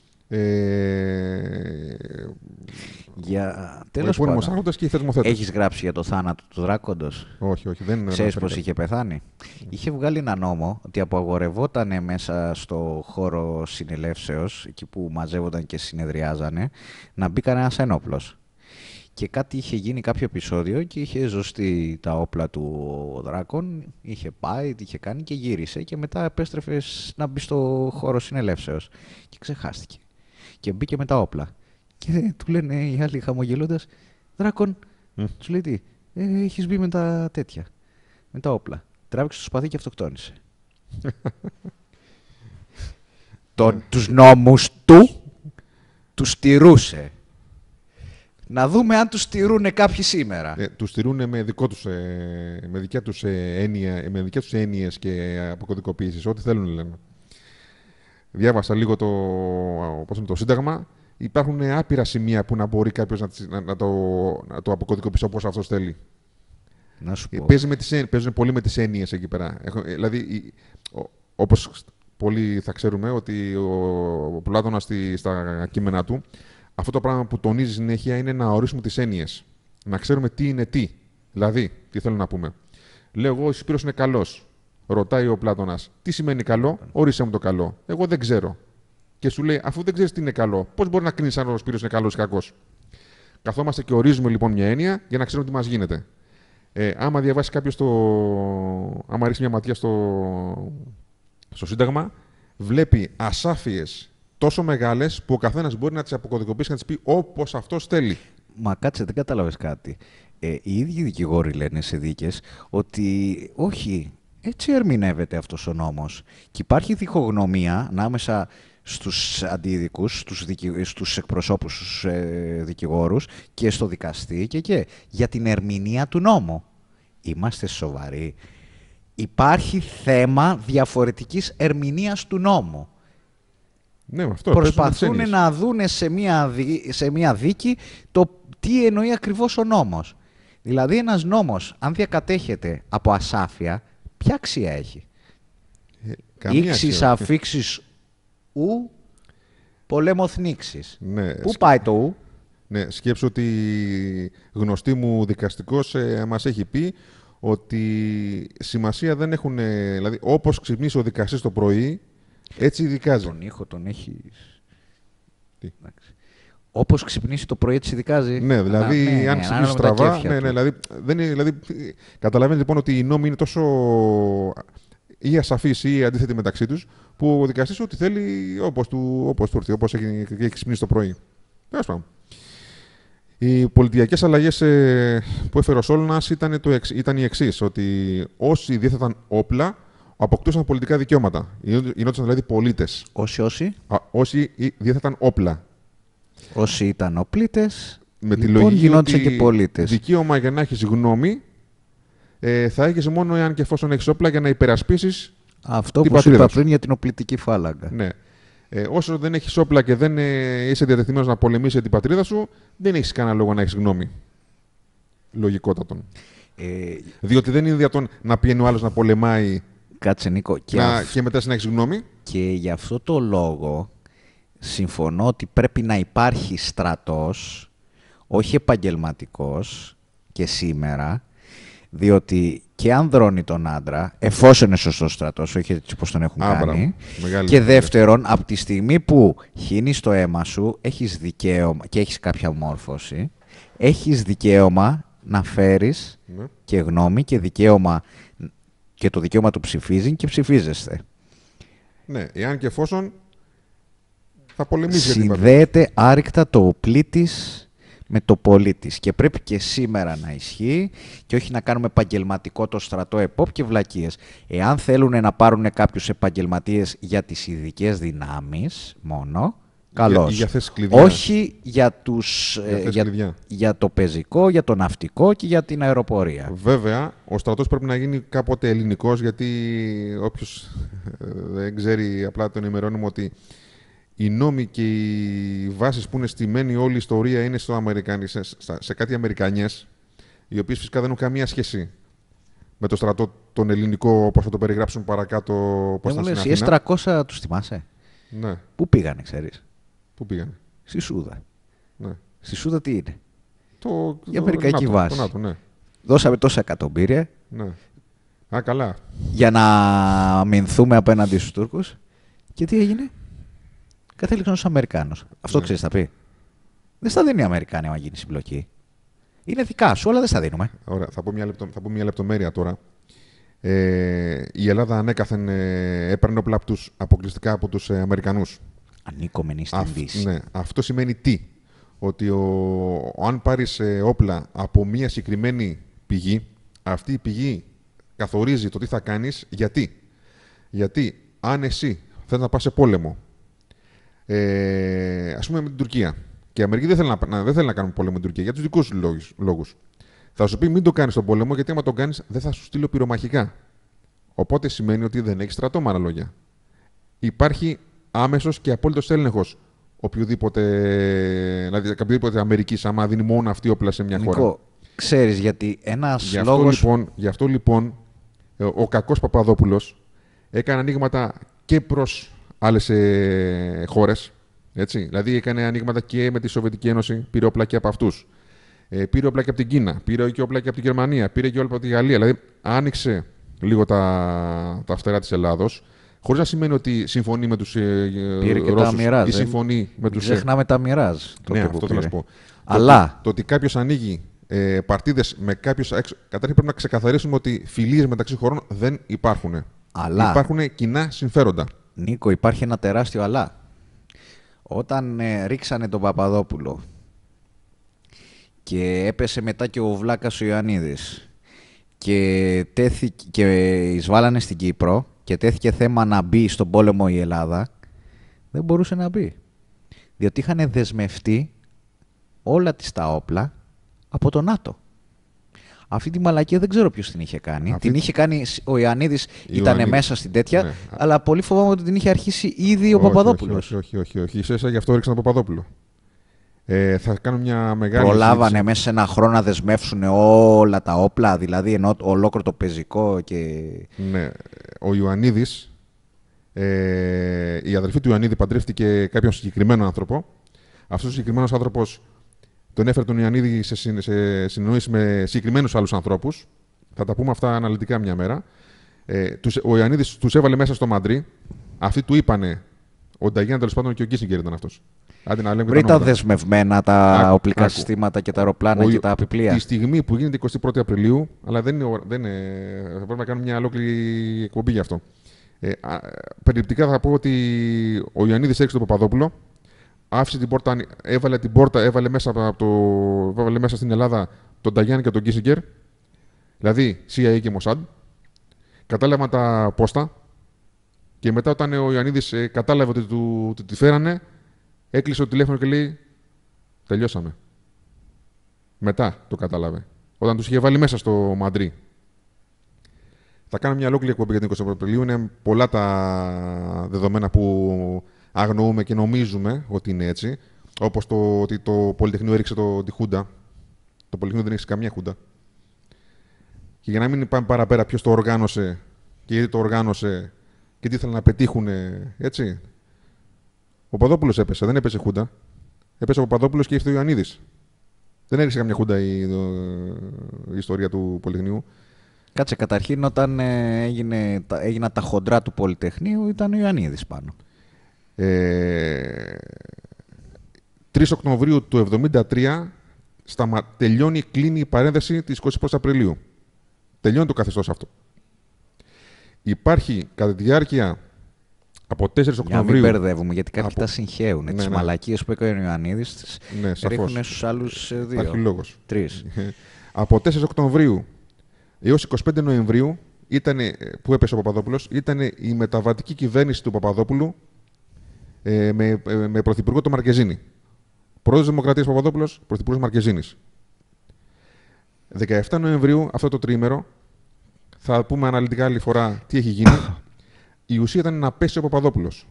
Ε, Για... ο Τέλος επώνυμος πάντων. άρχοντας και οι θεσμοθέτες. Έχεις γράψει για το θάνατο του δράκοντος? Όχι, όχι, δεν είναι. Ξέρεις πώς είχε πεθάνει? Είχε βγάλει ένα νόμο ότι απαγορευόταν μέσα στο χώρο συνελεύσεως, εκεί που μαζεύονταν και συνεδριάζανε, να μπει κανένας ένοπλος. Και κάτι είχε γίνει, κάποιο επεισόδιο, και είχε ζωστεί τα όπλα του ο δράκον, είχε πάει, τι είχε κάνει και γύρισε και μετά επέστρεφε να μπει στο χώρο συνελεύσεως και ξεχάστηκε. Και μπήκε με τα όπλα. Και του λένε οι άλλοι χαμογελώντας, «Δράκον», mm. τους λέει τι, ε, «έχεις μπει με τα τέτοια, με τα όπλα». Τράβηξε το σπαθί και αυτοκτόνησε. Τον, τους νόμους του τους τηρούσε. Να δούμε αν τους στηρούν κάποιοι σήμερα. Ε, τους στηρούν με, δικό τους, ε, με, δικιά τους, ε, έννοια, με δικές τους έννοιες και αποκωδικοποίησεις. Ό,τι θέλουν λένε. Διάβασα λίγο το, πώς είναι, το Σύνταγμα. Υπάρχουν άπειρα σημεία που να μπορεί κάποιος να, να, να, το, να το αποκωδικοποιήσει όπως αυτός θέλει. Να σου πω. Παίζει με τις, παίζουν πολύ με τις έννοιες εκεί πέρα. Έχω, δηλαδή, όπως πολλοί θα ξέρουμε, ότι ο, ο Πλάτωνας στη, στα κείμενα του, αυτό το πράγμα που τονίζει συνέχεια είναι να ορίσουμε τις έννοιες. Να ξέρουμε τι είναι τι. Δηλαδή, τι θέλω να πούμε. Λέω εγώ, ο Σπύρος είναι καλός. Ρωτάει ο Πλάτωνας, τι σημαίνει καλό, ορίσε μου το καλό. Εγώ δεν ξέρω. Και σου λέει, αφού δεν ξέρεις τι είναι καλό, πώς μπορεί να κρίνεις αν ο Σπύρος είναι καλός ή κακός? Καθόμαστε και ορίζουμε λοιπόν μια έννοια για να ξέρουμε τι μας γίνεται. Ε, άμα διαβάσει κάποιος το. Άμα ρίξει μια ματιά στο, στο Σύνταγμα, βλέπει ασάφειες τόσο μεγάλες που ο καθένας μπορεί να τις αποκωδικοποιήσει και να τις πει όπως αυτός θέλει. Μα κάτσε, δεν κατάλαβες κάτι. Ε, οι ίδιοι δικηγόροι λένε σε δίκες ότι όχι, έτσι ερμηνεύεται αυτός ο νόμος. Και υπάρχει διχογνωμία ανάμεσα στους αντίδικους, στους, δικη... στους εκπροσώπους, στους ε, δικηγόρους και στο δικαστή και, και για την ερμηνεία του νόμου. Είμαστε σοβαροί. Υπάρχει θέμα διαφορετικής ερμηνείας του νόμου. Ναι, αυτό, προσπαθούν να δούνε σε μια, δι... σε μια δίκη το τι εννοεί ακριβώς ο νόμος. Δηλαδή ένας νόμος, αν διακατέχεται από ασάφεια, ποια αξία έχει? Ε, Ήξεις αφήξεις ου, πολέμοθνήξεις. Ναι, Πού πάει το ου? Ναι, σκέψου ότι γνωστή μου δικαστικός ε, μας έχει πει ότι σημασία δεν έχουν, ε, δηλαδή όπως ξυπνήσει ο δικαστής το πρωί, έτσι δικάζει. Τον ήχο τον έχεις... Τι? Όπως ξυπνήσει το πρωί, έτσι δικάζει. Ναι, δηλαδή Α, ναι, αν ναι, ξυπνήσει στραβά. Ναι, ναι, δηλαδή, δεν είναι, δηλαδή, καταλαβαίνεις λοιπόν ότι οι νόμοι είναι τόσο ή ασαφείς ή αντίθετοι μεταξύ τους, που ο δικαστής ό,τι θέλει όπως του, όπως του έρθει, όπως έχει, έχει ξυπνήσει το πρωί. Τέλος πάντων. Οι πολιτιακές αλλαγές ε, που έφερε ο Σόλωνας ήταν, το εξ, ήταν οι εξής, ότι όσοι διέθεταν όπλα αποκτούσαν πολιτικά δικαιώματα. Γινόντουσαν δηλαδή πολίτες. Όσοι, όσοι. Α, όσοι διέθεταν όπλα. Όσοι ήταν οπλίτες, με τη λοιπόν, λογική γινόντουσαν ότι και πολίτες. Δικαίωμα για να έχεις γνώμη ε, θα έχεις μόνο εάν και εφόσον έχεις όπλα για να υπερασπίσεις αυτό την που σου πατρίδα είπα σου. πριν για την οπλιτική φάλαγγα. Ναι. Ε, όσο δεν έχεις όπλα και δεν ε, είσαι διατεθειμένος να πολεμήσεις την πατρίδα σου, δεν έχεις κανένα λόγο να έχεις γνώμη. Λογικότατον. Ε, Διότι δεν είναι δυνατόν να πηγαίνει ο άλλος να πολεμάει κάτσε, Νίκο. Και, να, αυ... και μετά να έχεις γνώμη. Και γι' αυτό το λόγο συμφωνώ ότι πρέπει να υπάρχει στρατός, όχι επαγγελματικός και σήμερα, διότι και αν δρώνει τον άντρα, εφόσον είναι σωστός στρατός, όχι έτσι όπως τον έχουν Άμπρα, κάνει, μεγάλη και δεύτερον, από τη στιγμή που χύνεις το αίμα σου, έχεις δικαίωμα και έχεις κάποια μόρφωση, έχεις δικαίωμα να φέρεις ναι. και γνώμη και δικαίωμα και το δικαίωμα του ψηφίζει και ψηφίζεστε. Ναι, εάν και εφόσον θα πολεμήσει για την πατρίδα. Συνδέεται άρρηκτα το οπλίτης με το πολίτης και πρέπει και σήμερα να ισχύει και όχι να κάνουμε επαγγελματικό το στρατό επόπ και βλακίες. Εάν θέλουν να πάρουν κάποιους επαγγελματίες για τις ειδικές δυνάμεις μόνο, Καλώς. Για, για θέσεις κλειδιά. Όχι για, τους, για, ε, για, για το πεζικό, για το ναυτικό και για την αεροπορία. Βέβαια, ο στρατός πρέπει να γίνει κάποτε ελληνικός, γιατί όποιος δεν ξέρει, απλά τον ενημερώνουμε ότι οι νόμοι και οι βάσεις που είναι στημένοι όλη η ιστορία είναι στο Αμερικάνι, σε, σε κάτι Αμερικανιές, οι οποίες φυσικά δεν έχουν καμία σχέση με το στρατό τον ελληνικό, όπως θα το περιγράψουν παρακάτω. Δεν μου λες, οι ες τριακόσια τους θυμάσαι? Ναι. Πού πήγανε, ξέρεις? Πού πήγανε? Στη Σούδα. Ναι. Στη Σούδα τι είναι? Το, η αμερικανική το, βάση. Το ΝΑΤΟ, ναι. Δώσαμε τόσα εκατομμύρια. Ναι. Α, καλά. Για να αμυνθούμε απέναντι στους Τούρκους. Και τι έγινε? Κατέληξαν στους Αμερικάνους. Αυτό ναι. ξέρεις θα πει? Δεν στα δίνει οι Αμερικάνοι άμα γίνει συμπλοκή. Είναι δικά σου, αλλά δεν στα δίνουμε. Ωραία. Θα πω μια, λεπτο, θα πω μια λεπτομέρεια τώρα. Ε, η Ελλάδα ανέκαθεν ε, έπαιρνε όπλα από τους, αποκλειστικά από τους ε, Αμερικανούς. Ανήκομενοι στην Δύση. Ναι. Αυτό σημαίνει τι? Ότι ο, ο, αν πάρεις ε, όπλα από μια συγκεκριμένη πηγή, αυτή η πηγή καθορίζει το τι θα κάνεις. Γιατί? Γιατί αν εσύ θες να πας σε πόλεμο, ε, ας πούμε με την Τουρκία, και η Αμερική δεν θέλει να, να, δεν θέλει να κάνουμε πόλεμο με την Τουρκία για τους δικούς τους λόγους, θα σου πει μην το κάνεις τον πόλεμο, γιατί άμα το κάνεις δεν θα σου στείλω πυρομαχικά. Οπότε σημαίνει ότι δεν έχει στρατό, με άλλα λόγια. Υπάρχει άμεσος και απόλυτος έλεγχος οποιοδήποτε, δηλαδή οποιοδήποτε Αμερικής, άμα δίνει μόνο αυτή όπλα σε μια Νικό, χώρα. ξέρεις, γιατί ένας γι' λόγος... Αυτό, λοιπόν, γι' αυτό λοιπόν ο κακός Παπαδόπουλος έκανε ανοίγματα και προς άλλες ε, χώρες. Έτσι. Δηλαδή έκανε ανοίγματα και με τη Σοβιετική Ένωση, πήρε όπλα και από αυτούς. Ε, πήρε όπλα και από την Κίνα, πήρε και όπλα και από την Γερμανία, πήρε και όπλα από τη Γαλλία. Δηλαδή άνοιξε λίγο τα, τα φτερά της Ελλάδος, χωρίς να σημαίνει ότι συμφωνεί με τους ε, πήρε και Ρώσους τα μοιράζ, ή συμφωνεί με τους... Ξεχνάμε τα μοιράζ. Ναι, αυτό θέλω να σου πω. Αλλά... Το, το ότι κάποιος ανοίγει ε, παρτίδες με κάποιους... Καταρχήν πρέπει να ξεκαθαρίσουμε ότι φιλίες μεταξύ χωρών δεν υπάρχουν. Αλλά... Υπάρχουν κοινά συμφέροντα. Νίκο, υπάρχει ένα τεράστιο αλλά. Όταν ε, ρίξανε τον Παπαδόπουλο και έπεσε μετά και ο Βλάκας ο Ιωαννίδης και, τέθηκε, και εισβάλανε στην Κύπρο και τέθηκε θέμα να μπει στον πόλεμο η Ελλάδα, δεν μπορούσε να μπει. Διότι είχαν δεσμευτεί όλα τις τα όπλα από το ΝΑΤΟ. Αυτή τη μαλακία δεν ξέρω ποιος την είχε κάνει. Αυτή... Την είχε κάνει ο Ιωαννίδης, ήταν μέσα στην τέτοια, ναι. Αλλά πολύ φοβάμαι ότι την είχε αρχίσει ήδη ο όχι, Παπαδόπουλος. Όχι, όχι, όχι. όχι. Ίσα-ίσα γι' αυτό ρίξαν τον Παπαδόπουλο. Ε, θα κάνω μια μεγάλη. Προλάβανε συζήτηση. μέσα σε ένα χρόνο να δεσμεύσουν όλα τα όπλα, δηλαδή ενώ ολόκληρο το πεζικό και. Ναι. Ο Ιωαννίδης, ε, η αδελφή του Ιωαννίδη παντρεύτηκε κάποιον συγκεκριμένο άνθρωπο. Αυτός ο συγκεκριμένος άνθρωπος τον έφερε τον Ιωαννίδη σε, συ, σε συνεννόηση με συγκεκριμένους άλλους ανθρώπους. Θα τα πούμε αυτά αναλυτικά μια μέρα. Ε, τους, ο Ιωαννίδης τους έβαλε μέσα στο Μαντρί. Αυτοί του είπανε. Ο Νταγιάν τέλος πάντων και ο Κίσιγκερ ήταν αυτός. Πριν τα δεσμευμένα τα άκου, οπλικά άκου. συστήματα και τα αεροπλάνα ο, και τα απιπλία. Τη στιγμή που γίνεται εικοστή πρώτη Απριλίου, αλλά δεν είναι, δεν είναι, θα πρέπει να κάνουμε μια ολόκληρη εκπομπή γι' αυτό. Ε, α, περιληπτικά θα πω ότι ο Ιωαννίδης έριξε τον Παπαδόπουλο. Άφησε την πόρτα, έβαλε την πόρτα, έβαλε μέσα, από το, έβαλε μέσα στην Ελλάδα τον Νταγιάν και τον Κίσιγκερ, δηλαδή σι άι έι και Μοσάντ. Κατάλαβαν τα πόστα και μετά όταν ο Ιωαννίδης ε, κατάλαβε ότι του, του τη φέρανε, έκλεισε το τηλέφωνο και λέει τελειώσαμε. Μετά το κατάλαβε. Όταν τους είχε βάλει μέσα στο Μαντρί. Θα κάνω μια ολόκληρη εκπομπή για την εικοστή πρώτη Απριλίου. Είναι πολλά τα δεδομένα που αγνοούμε και νομίζουμε ότι είναι έτσι. Όπως το ότι το Πολυτεχνείο έριξε το, τη Χούντα. Το Πολυτεχνείο δεν έριξε καμία Χούντα. Και για να μην πάμε παραπέρα ποιος το οργάνωσε και γιατί το οργάνωσε και τι ήθελαν να πετύχουν, έτσι. Ο Παπαδόπουλος έπεσε, δεν έπεσε Χούντα. Έπεσε ο Παπαδόπουλος και ήρθε ο Ιωαννίδης. Δεν έριξε καμιά Χούντα η, η ιστορία του Πολυτεχνείου. Κάτσε, καταρχήν όταν ε, έγινε, τα, έγιναν τα χοντρά του Πολυτεχνείου ήταν ο Ιωαννίδης πάνω. Ε, τρεις Οκτωβρίου του εβδομήντα τρία σταμα, τελειώνει, κλείνει η παρένθεση της εικοστής πρώτης Απριλίου. Τελειώνει το καθεστώς αυτό. Υπάρχει κατά τη διάρκεια από τέσσερις Οκτωβρίου. Για να μην μπερδεύουμε, γιατί κάποιοι από... τα συγχαίουν. Ναι, τις ναι. μαλακίες που έκανε ο Ιωαννίδης τις ναι, ρίχνουν στους άλλους δύο. Υπάρχει λόγος. Τρεις. Από τέσσερις Οκτωβρίου έως εικοστή πέμπτη Νοεμβρίου, ήτανε, που έπεσε ο Παπαδόπουλος, ήταν η μεταβατική κυβέρνηση του Παπαδόπουλου ε, με, ε, με πρωθυπουργό τον Μαρκεζίνη. Πρόεδρος Δημοκρατίας Παπαδόπουλος, πρωθυπουργός Μαρκεζίνης. δεκαεφτά Νοεμβρίου, αυτό το τριήμερο, θα πούμε αναλυτικά άλλη φορά τι έχει γίνει. Η ουσία ήταν να πέσει ο Παπαδόπουλος.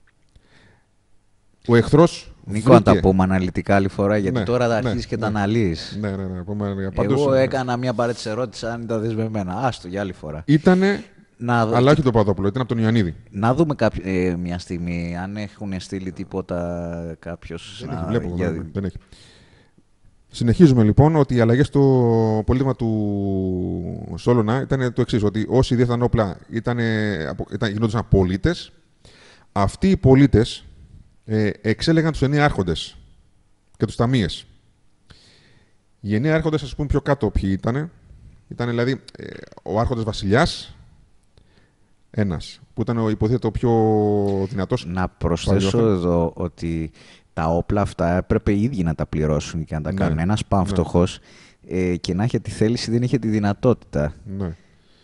Ο εχθρός. Νίκο, να τα πούμε αναλυτικά άλλη φορά, γιατί ναι, τώρα θα ναι, αρχίσει και ναι, τα αναλύεις. Ναι, ναι, ναι. Πούμε, Εγώ ναι. έκανα μια απαραίτητη ερώτηση αν ήταν δεσμευμένα. Άστο για άλλη φορά. Ήτανε, να δω... αλλά όχι τον Παπαδόπουλο, ήταν από τον Ιωαννίδη. Να δούμε κάποιο, ε, μια στιγμή αν έχουν στείλει τίποτα κάποιος. Δεν να... έχει, βλέπω, για... δεν, δεν έχει. Συνεχίζουμε λοιπόν ότι οι αλλαγές στο πολίτευμα του Σόλωνα ήταν το εξής, ότι όσοι διέθεταν όπλα ήταν, ήταν, γινόντουσαν πολίτες. Αυτοί οι πολίτες ε, εξέλεγαν τους εννέα άρχοντες και τους ταμείες. Οι εννέα άρχοντες, ας πούμε πιο κάτω ποιοι ήταν. Ήταν δηλαδή ε, ο άρχοντας βασιλιάς, ένας, που ήταν ο υποθέτω ο πιο δυνατός. Να προσθέσω εδώ ότι τα όπλα αυτά έπρεπε οι ίδιοι να τα πληρώσουν και να τα ναι, κάνουν. Ένας πανφτωχός ναι. ε, και να είχε τη θέληση δεν είχε τη δυνατότητα. Ναι.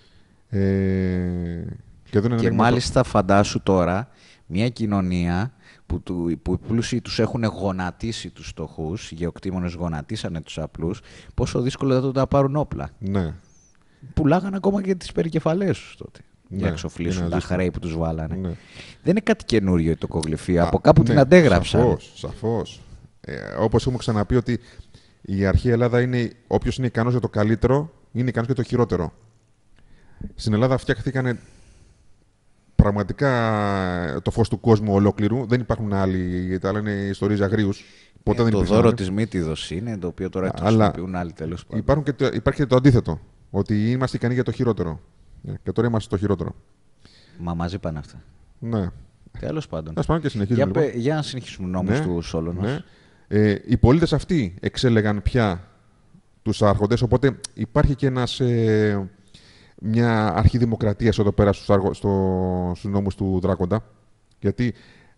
Ε, και εδώ είναι και μάλιστα το... φαντάσου τώρα μια κοινωνία που, του, που οι πλούσιοι τους έχουν γονατίσει τους φτωχούς, οι γεωκτήμονες γονατίσανε τους απλούς, πόσο δύσκολο θα τα πάρουν όπλα. Ναι. Πουλάγανε ακόμα και τις περικεφαλές τους τότε. Ναι, για να εξοφλήσουν τα χρέη που τους βάλανε. Ναι. Δεν είναι κάτι καινούριο η τοκογλυφία. Από κάπου ναι, την αντέγραψαν. Σαφώς, σαφώς. Ε, όπως έχουμε ξαναπεί ότι η αρχαία Ελλάδα είναι όποιος είναι ικανός για το καλύτερο, είναι ικανός για το χειρότερο. Στην Ελλάδα φτιάχτηκαν πραγματικά το φως του κόσμου ολόκληρου. Δεν υπάρχουν άλλοι, τα άλλα είναι ιστορίες αγρίους. Ε, δεν το δώρο της Μύτιδος είναι, το οποίο τώρα το χρησιμοποιούν άλλοι τέλος πάντων. Και το, υπάρχει και το αντίθετο, ότι είμαστε ικανοί για το χειρότερο. Και τώρα είμαστε στο χειρότερο. Μα μαζί πάνε αυτά. Ναι. Τέλος πάντων. Ας πάμε και συνεχίζουμε. Για, λοιπόν. για να συνεχίσουμε νόμους ναι, του Σόλωνος. Ναι. Ε, οι πολίτες αυτοί εξέλεγαν πια τους άρχοντες, οπότε υπάρχει και ένας, ε, μια αρχή δημοκρατίας εδώ πέρα στους, άργο, στο, στους νόμους του Δράκοντα. Γιατί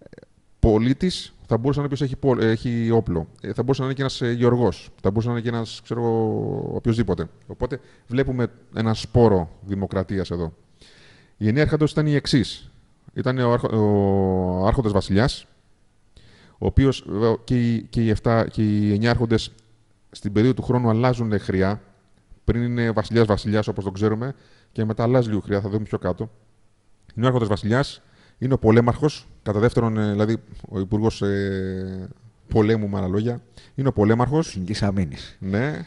πολίτης θα μπορούσε να είναι ποιος έχει, έχει όπλο. Ε, θα μπορούσε να είναι και ένας ε, γεωργός. Θα μπορούσε να είναι και ένας, ξέρω, οποιοσδήποτε. Οπότε βλέπουμε ένα σπόρο δημοκρατίας εδώ. Οι εννέα άρχοντες ήταν οι εξής. Ήταν ο, άρχο, ο άρχοντας βασιλιάς, ο οποίος και οι, και οι, εφτά, και οι εννέα άρχοντες στην περίοδο του χρόνου αλλάζουν χρειά. Πριν είναι βασιλιάς βασιλιάς όπως το ξέρουμε και μετά αλλάζει λίγο χρειά, θα δούμε πιο κάτω. Είναι ο άρχοντας βασιλιάς, είναι ο πολέμαρχος, κατά δεύτερον, δηλαδή ο υπουργός ε, πολέμου με άλλα λόγια, είναι ο πολέμαρχος. Εθνικής αμήνης. Ναι.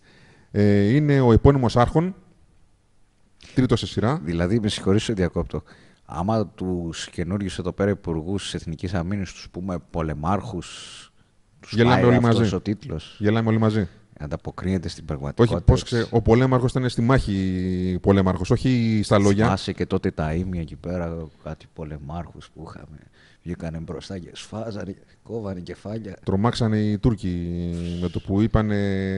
Ε, είναι ο επώνυμος άρχον, τρίτος σε σειρά. Δηλαδή, με συγχωρείς ότι διακόπτω. Άμα τους καινούριους εδώ πέρα υπουργούς της Εθνικής Αμήνης τους πούμε πολεμάρχους, τους γελάμε όλοι μαζί. Ο τίτλος. Γελάμε όλοι μαζί. Ανταποκρίνεται στην πραγματικότητα. Όχι, πώς ξέ, ο πολέμαρχος ήταν στη μάχη πολέμαρχος, όχι στα λόγια. Θυμάσαι και τότε τα ήμια εκεί πέρα, κάτι πολεμάρχους που είχαμε. Βγήκανε μπροστά και σφάζανε, κόβανε κεφάλια. Τρομάξανε οι Τούρκοι με το που είπανε.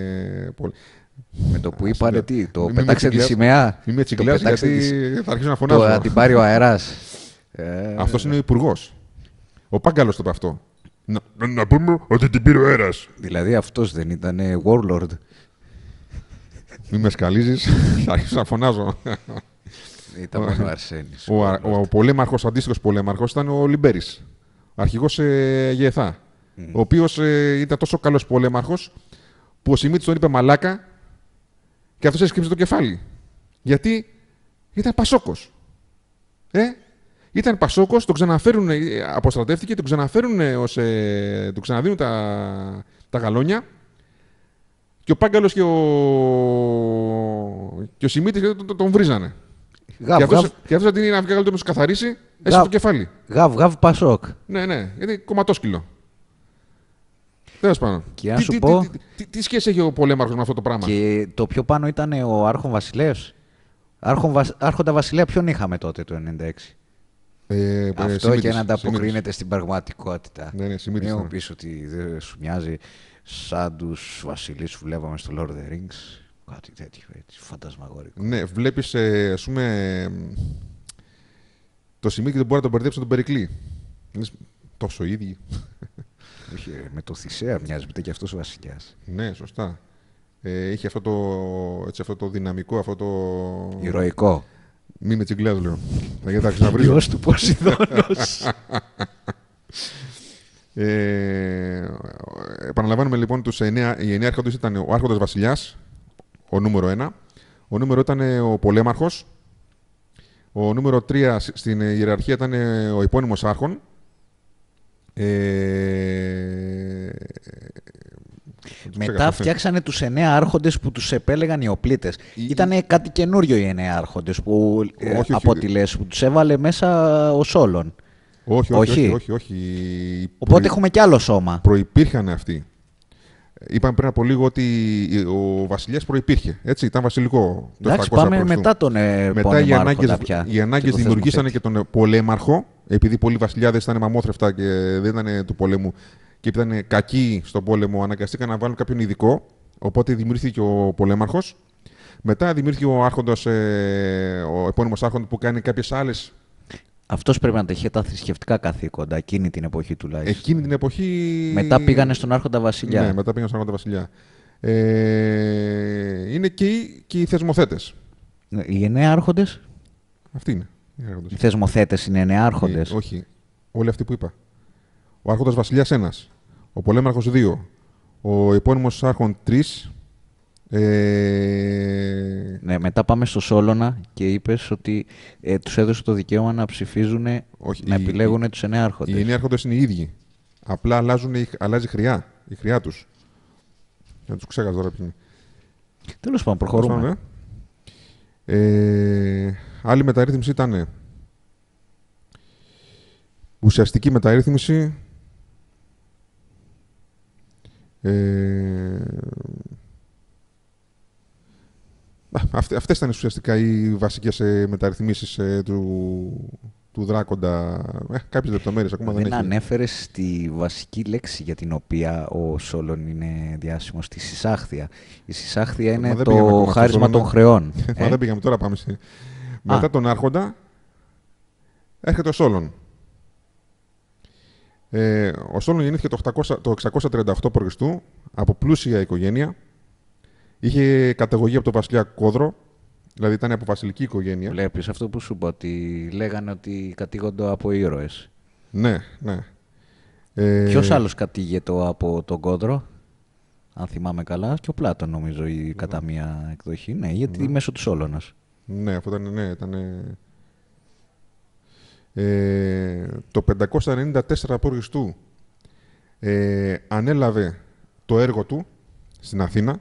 Με το που είπανε τι, το μη πετάξε τη σημαία. Μην με τσιγκλιάς γιατί τη... θα αρχίσουν να φωνάζουν. Το να την πάρει ο αέρας. Αυτός είναι ο υπουργός. Ο Πάγκαλος το είπε αυτό. Να, να πούμε ότι την πήρε ο αέρας. Δηλαδή αυτός δεν ήταν warlord. Μη με σκαλίζεις, θα αρχίσω να φωνάζω. Ήταν μόνο ο Αρσένης. Ο, ο, ο πολέμαρχος, αντίστοιχος πολέμαρχος ήταν ο Λιμπέρης, αρχηγός ε, Γεθά. Mm. Ο οποίος ε, ήταν τόσο καλός πολέμαρχος που ο Σιμίτης τον είπε μαλάκα και αυτός έσκυψε το κεφάλι. Γιατί ήταν Πασόκος. Ε? Ήταν Πασόκος, τον ξαναφέρουν, αποστρατεύτηκε, τον ξαναφέρουν ως, ε, τον ξαναδίνουν τα, τα γαλόνια και ο Πάγκαλος και ο, και ο Σιμίτης τον, τον, τον βρίζανε. Γαβ, και αυτός, και αυτός αντί να βγάλει το να τους καθαρίσει, έσαι το κεφάλι. Γαβ, γαβ, Πασόκ. Ναι, ναι, γιατί κομματόσκυλο. Τέλος πάντων. Και τι, σου τι, πω... τι, τι, τι, τι σχέση έχει ο πολέμαρχος με αυτό το πράγμα. Και το πιο πάνω ήταν ο Άρχον Βασιλέος. Άρχον, Άρχοντα Βασιλέα ποιον είχαμε τότε το ενενήντα έξι. Ε, αυτό Σιμίτης, και να ανταποκρίνεται Σιμίτης. Στην πραγματικότητα. Ναι, ναι, Σιμίτης. Μην μου πεις ότι δεν σου μοιάζει σαν τους βασιλείς που βλέπαμε στο Lord of the Rings. Κάτι τέτοιο, έτσι, φαντασμαγορικό. Ναι, βλέπεις, ε, ας πούμε, το Σιμίτη δεν μπορεί να τον μπερδέψει με τον Περικλή. Είναι τόσο ίδιοι. Όχι, με το Θησέα μοιάζει, μετά και αυτός ο βασιλιάς. Ναι, σωστά. Ε, είχε αυτό το, έτσι, αυτό το δυναμικό, αυτό το... ηρωικό. Μη με τσιγκλάς, λέω. Θα κοιτάξεις να βρεις. Γιος του Ποσειδώνος. Ε, επαναλαμβάνουμε λοιπόν τους εννέα. Οι εννέα άρχοντες ήταν ο άρχοντας βασιλιάς, ο νούμερο ένα. Ο νούμερο ήταν ο πολέμαρχος. Ο νούμερο τρία στην ιεραρχία ήταν ο επώνυμος άρχον. Ε, Μετά φτιάξανε τους εννέα άρχοντες που τους επέλεγαν οι οπλίτες. Η... Ήτανε κάτι καινούριο οι εννέα άρχοντες που, όχι, όχι, από ό,τι λες, που τους έβαλε μέσα ο Σόλων. Όχι, όχι, όχι. όχι, όχι. Οπότε Προ... έχουμε κι άλλο σώμα. Προϋπήρχαν αυτοί. Είπαμε πριν από λίγο ότι ο βασιλιάς προϋπήρχε. Έτσι, ήταν βασιλικό. Εντάξει, πάμε μετά τον επώνυμο μετά οι ανάγκες, οι ανάγκες δημιουργήσανε και τον πολέμαρχο, επειδή πολλοί βασιλιάδες ήταν μαμόθρεφτα και δεν ήταν του πολέμου και ήταν κακοί στον πόλεμο, αναγκαστήκαν να βάλουν κάποιον ειδικό. Οπότε δημιουργήθηκε ο πολέμαρχος. Μετά δημιουργήθηκε ο άρχοντας, ο επώνυμος άρχοντας που κάνει κάποιες άλλες. Αυτός πρέπει να είχε τα θρησκευτικά καθήκοντα εκείνη την εποχή τουλάχιστον. Εκείνη την εποχή. Μετά πήγανε στον άρχοντα βασιλιά. Ναι, μετά πήγανε στον άρχοντα βασιλιά. Ε, είναι και οι, και οι θεσμοθέτες. Οι εννέα άρχοντες. Αυτοί είναι. Οι, οι θεσμοθέτες είναι εννέα άρχοντες. Ε, όχι. Όλοι αυτοί που είπα. Ο άρχοντας βασιλιάς ένας. Ο πολέμαρχος δύο. Ο επώνυμος άρχον τρεις. Ε... Ναι, μετά πάμε στο Σόλωνα και είπες ότι ε, τους έδωσε το δικαίωμα να ψηφίζουν, όχι, να οι, επιλέγουν οι, τους εννέα άρχοντες. Οι εννέα άρχοντες είναι οι ίδιοι. Απλά αλλάζουν, αλλάζει η χρειά, η χρειά τους. Να τους ξέχασα τώρα ποιοι είναι. Τέλος πάντων, προχωρούμε. Ε, άλλη μεταρρύθμιση ήταν ουσιαστική μεταρρύθμιση. Ε, Αυτές ήταν ουσιαστικά οι βασικές ε, μεταρρυθμίσεις ε, του, του Δράκοντα. Ε, κάποιες λεπτομέρειες ακόμα δεν, δεν έχει. Δεν ανέφερες τη βασική λέξη για την οποία ο Σόλων είναι διάσημος, τη συσάχθεια. Η συσάχθεια είναι το χάρισμα των χρεών. Μα ε? δεν πήγαμε, τώρα πάμε. Σε... Μετά τον Άρχοντα έρχεται ο Σόλων. Ε, ο Σόλων γεννήθηκε το, οκτακόσια, το εξακόσια τριάντα οκτώ π.Χ. από πλούσια οικογένεια. Είχε καταγωγή από τον βασιλιά Κόδρο, δηλαδή ήταν από βασιλική οικογένεια. Βλέπεις αυτό που σου είπα, ότι λέγανε ότι κατήγονται από ήρωες. Ναι, ναι. Ε... Ποιος άλλος κατήγεται από τον Κόδρο, αν θυμάμαι καλά, και ο Πλάτων νομίζω, ή ναι. κατά μία εκδοχή. Ναι, γιατί ναι. μέσω του Σόλωνας. Ναι, αυτό ήταν, ναι, ήταν... Ε, το πεντακόσια ενενήντα τέσσερα π.Χ. Ε, ανέλαβε το έργο του στην Αθήνα.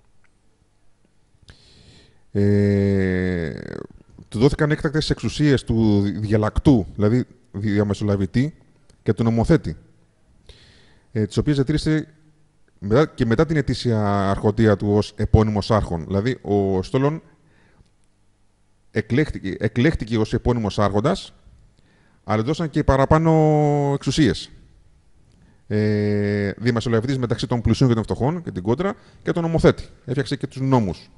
Ε, του δόθηκαν έκτακτες εξουσίες του διαλλακτού, δηλαδή διαμεσολαβητή και του νομοθέτη, ε, τις οποίες διατήρησε μετά, και μετά την ετήσια αρχοντία του ως επώνυμος άρχον. Δηλαδή, ο Στόλων εκλέχτηκε, εκλέχτηκε ως επώνυμος άρχοντας, αλλά δώσαν και παραπάνω εξουσίες. Ε, διαμεσολαβητής μεταξύ των πλουσίων και των φτωχών και την κόντρα και τον νομοθέτη. Έφτιαξε και τους νόμους.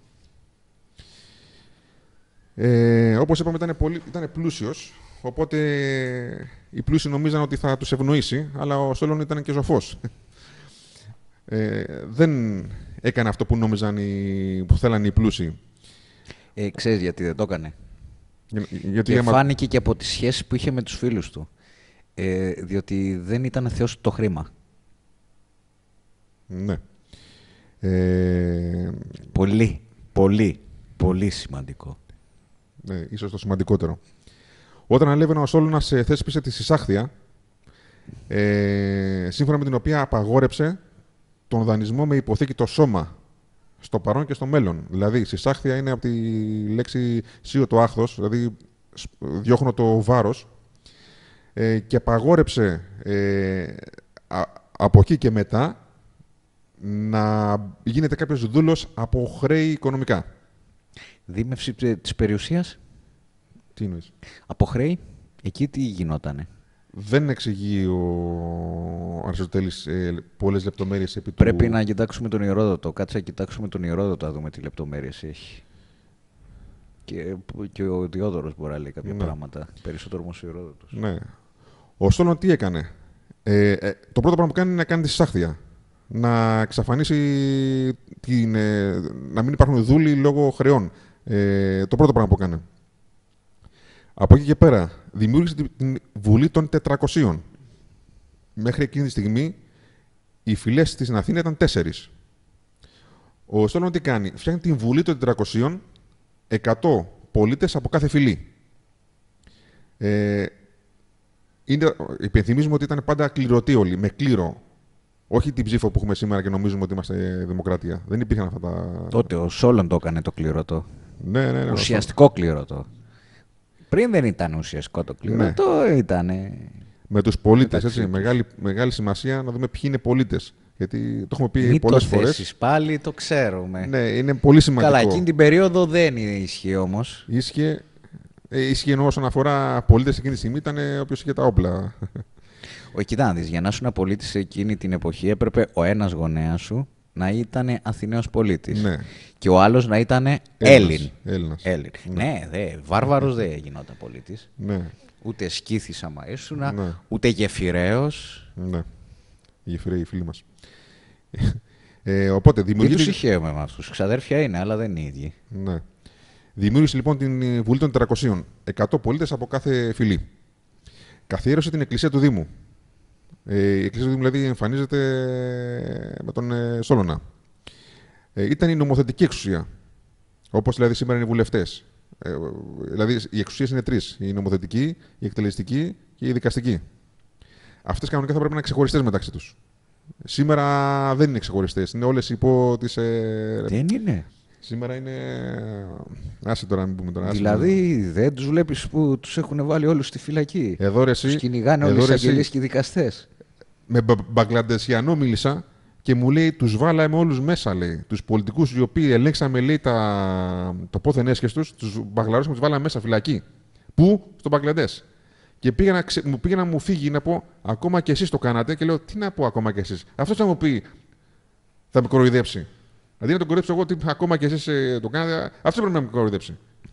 Ε, όπως είπαμε, ήταν, πολύ, ήταν πλούσιος, οπότε οι πλούσιοι νομίζαν ότι θα τους ευνοήσει, αλλά ο Σόλων ήταν και ζωφός. Ε, δεν έκανε αυτό που νόμιζαν οι, που θέλανε οι πλούσιοι. Ε, ξέρεις γιατί δεν το έκανε. Για, γιατί και άμα... φάνηκε και από τις σχέσεις που είχε με τους φίλους του. Ε, διότι δεν ήταν θεός το χρήμα. Ναι. Ε... Πολύ, πολύ, πολύ σημαντικό. Ναι, ίσως το σημαντικότερο. Όταν ανέβαινε ο Σόλωνας θέσπισε τη συσάχθεια, ε, σύμφωνα με την οποία απαγόρεψε τον δανεισμό με υποθήκη το σώμα στο παρόν και στο μέλλον. Δηλαδή, συσάχθεια είναι από τη λέξη σίο το άχθος, δηλαδή διώχνω το βάρος, ε, και απαγόρεψε ε, α, από εκεί και μετά να γίνεται κάποιος δούλος από χρέη οικονομικά. Δίμευση της περιουσίας. Τι εννοείς? Από χρέη, εκεί τι γινότανε? Δεν εξηγεί ο Αριστοτέλης ε, πολλές λεπτομέρειες επί Πρέπει του... να κοιτάξουμε τον Ηρόδοτο. Κάτσε να κοιτάξουμε τον Ηρόδοτο, να δούμε τι λεπτομέρειες έχει. Και, και ο Διόδωρος μπορεί να λέει κάποια ναι. πράγματα. Περισσότερο όμως ο Ηρόδοτος. Ναι. Ο Στόλων τι έκανε? Ε, ε, το πρώτο πράγμα που κάνει είναι να κάνει τη συσάχθεια. Να εξαφανίσει, την, ε, να μην υπάρχουν δούλοι λόγω χρεών. Ε, το πρώτο πράγμα που έκανε. Από εκεί και πέρα, δημιούργησε την Βουλή των Τετρακοσίων. μέχρι εκείνη τη στιγμή οι φυλές στην Αθήνα ήταν τέσσερις. Ο Στόλων τι κάνει? Φτιάχνει την Βουλή των τετρακοσίων, εκατό πολίτες από κάθε φυλή. Ε, είναι, υπενθυμίζουμε ότι ήταν πάντα κληρωτοί όλοι, με κλήρο. Όχι την ψήφο που έχουμε σήμερα και νομίζουμε ότι είμαστε δημοκρατία. Δεν υπήρχαν αυτά τα. Τότε ο Σόλων το έκανε το κληρωτό. Ναι, ναι, ναι. Ουσιαστικό κληρωτό. Πριν δεν ήταν ουσιαστικό το κληρωτό, ναι. Ήταν. Με τους πολίτες, έτσι. Μεγάλη, μεγάλη σημασία να δούμε ποιοι είναι πολίτες. Γιατί το έχουμε πει πολλές φορές. Μην το θέσεις πάλι, το ξέρουμε. Ναι, είναι πολύ σημαντικό. Καλά, εκείνη την περίοδο δεν ίσχυε όμως. Ίσχυε, ε, ίσχυε ενώ όσον αφορά πολίτες εκείνη τη στιγμή ήταν όποιος είχε τα όπλα. Όχι, κοιτά να δεις, για να ήσουν πολίτης εκείνη την εποχή έπρεπε ο ένας γονέας σου να ήταν Αθηναίος πολίτης. Ναι. Και ο άλλος να ήταν Έλλην. Έλληνας. Έλλην. Ναι, ναι δε, βάρβαρος δεν γινόταν πολίτης. Ναι. Ούτε σκήθης άμα ήσουν, ναι. ούτε γεφυραίος. Ναι. Οι γεφυραίοι φίλοι μας. ε, οπότε, δημιουργεί... Τι τους ηχαίουμε με αυτούς. Ξαδέρφια είναι, αλλά δεν είναι οι ίδιοι. Ναι. Δημιούργησε λοιπόν την Βουλή των τετρακοσίων. εκατό πολίτες από κάθε φυλή. Καθιέρωσε την Εκκλησία του Δήμου. Ε, η Εκκλησία του Δήμου δηλαδή εμφανίζεται με τον ε, Σόλωνα. Ε, ήταν η νομοθετική εξουσία. Όπως δηλαδή σήμερα είναι οι βουλευτές. Ε, δηλαδή οι εξουσίες είναι τρεις. Η νομοθετική, η εκτελεστική και η δικαστική. Αυτές κανονικά θα πρέπει να είναι ξεχωριστές μεταξύ τους. Σήμερα δεν είναι ξεχωριστές. Είναι όλες υπό τις. Ε... Δεν είναι. Σήμερα είναι. Άσε τώρα, μην πούμε τώρα. Δηλαδή δεν τους βλέπεις που τους έχουν βάλει όλους στη φυλακή. Εδώ ρε εσύ. Τους κυνηγάνε όλοι οι εισαγγελείς και οι δικαστές. Με Μπαγκλαντεσιανό μίλησα και μου λέει: τους βάλαμε όλους μέσα, λέει. Τους πολιτικούς οι οποίοι ελέγξαμε, λέει, τα... το πόθεν έσχες τους, τους Μπαγκλαρώσαμε, τους βάλαμε μέσα φυλακή. Πού? Στο Μπαγκλαντές. Και πήγα να, ξε... μου πήγε να μου φύγει να πω: ακόμα και εσείς το κάνατε. Και λέω: τι να πω, ακόμα και εσείς. Αυτός θα μου πει: θα με κοροϊδέψει. Δηλαδή να τον κοροϊδέψω εγώ, ότι ακόμα και εσείς ε, το κάνατε, αυτό πρέπει να με κοροϊδέψει.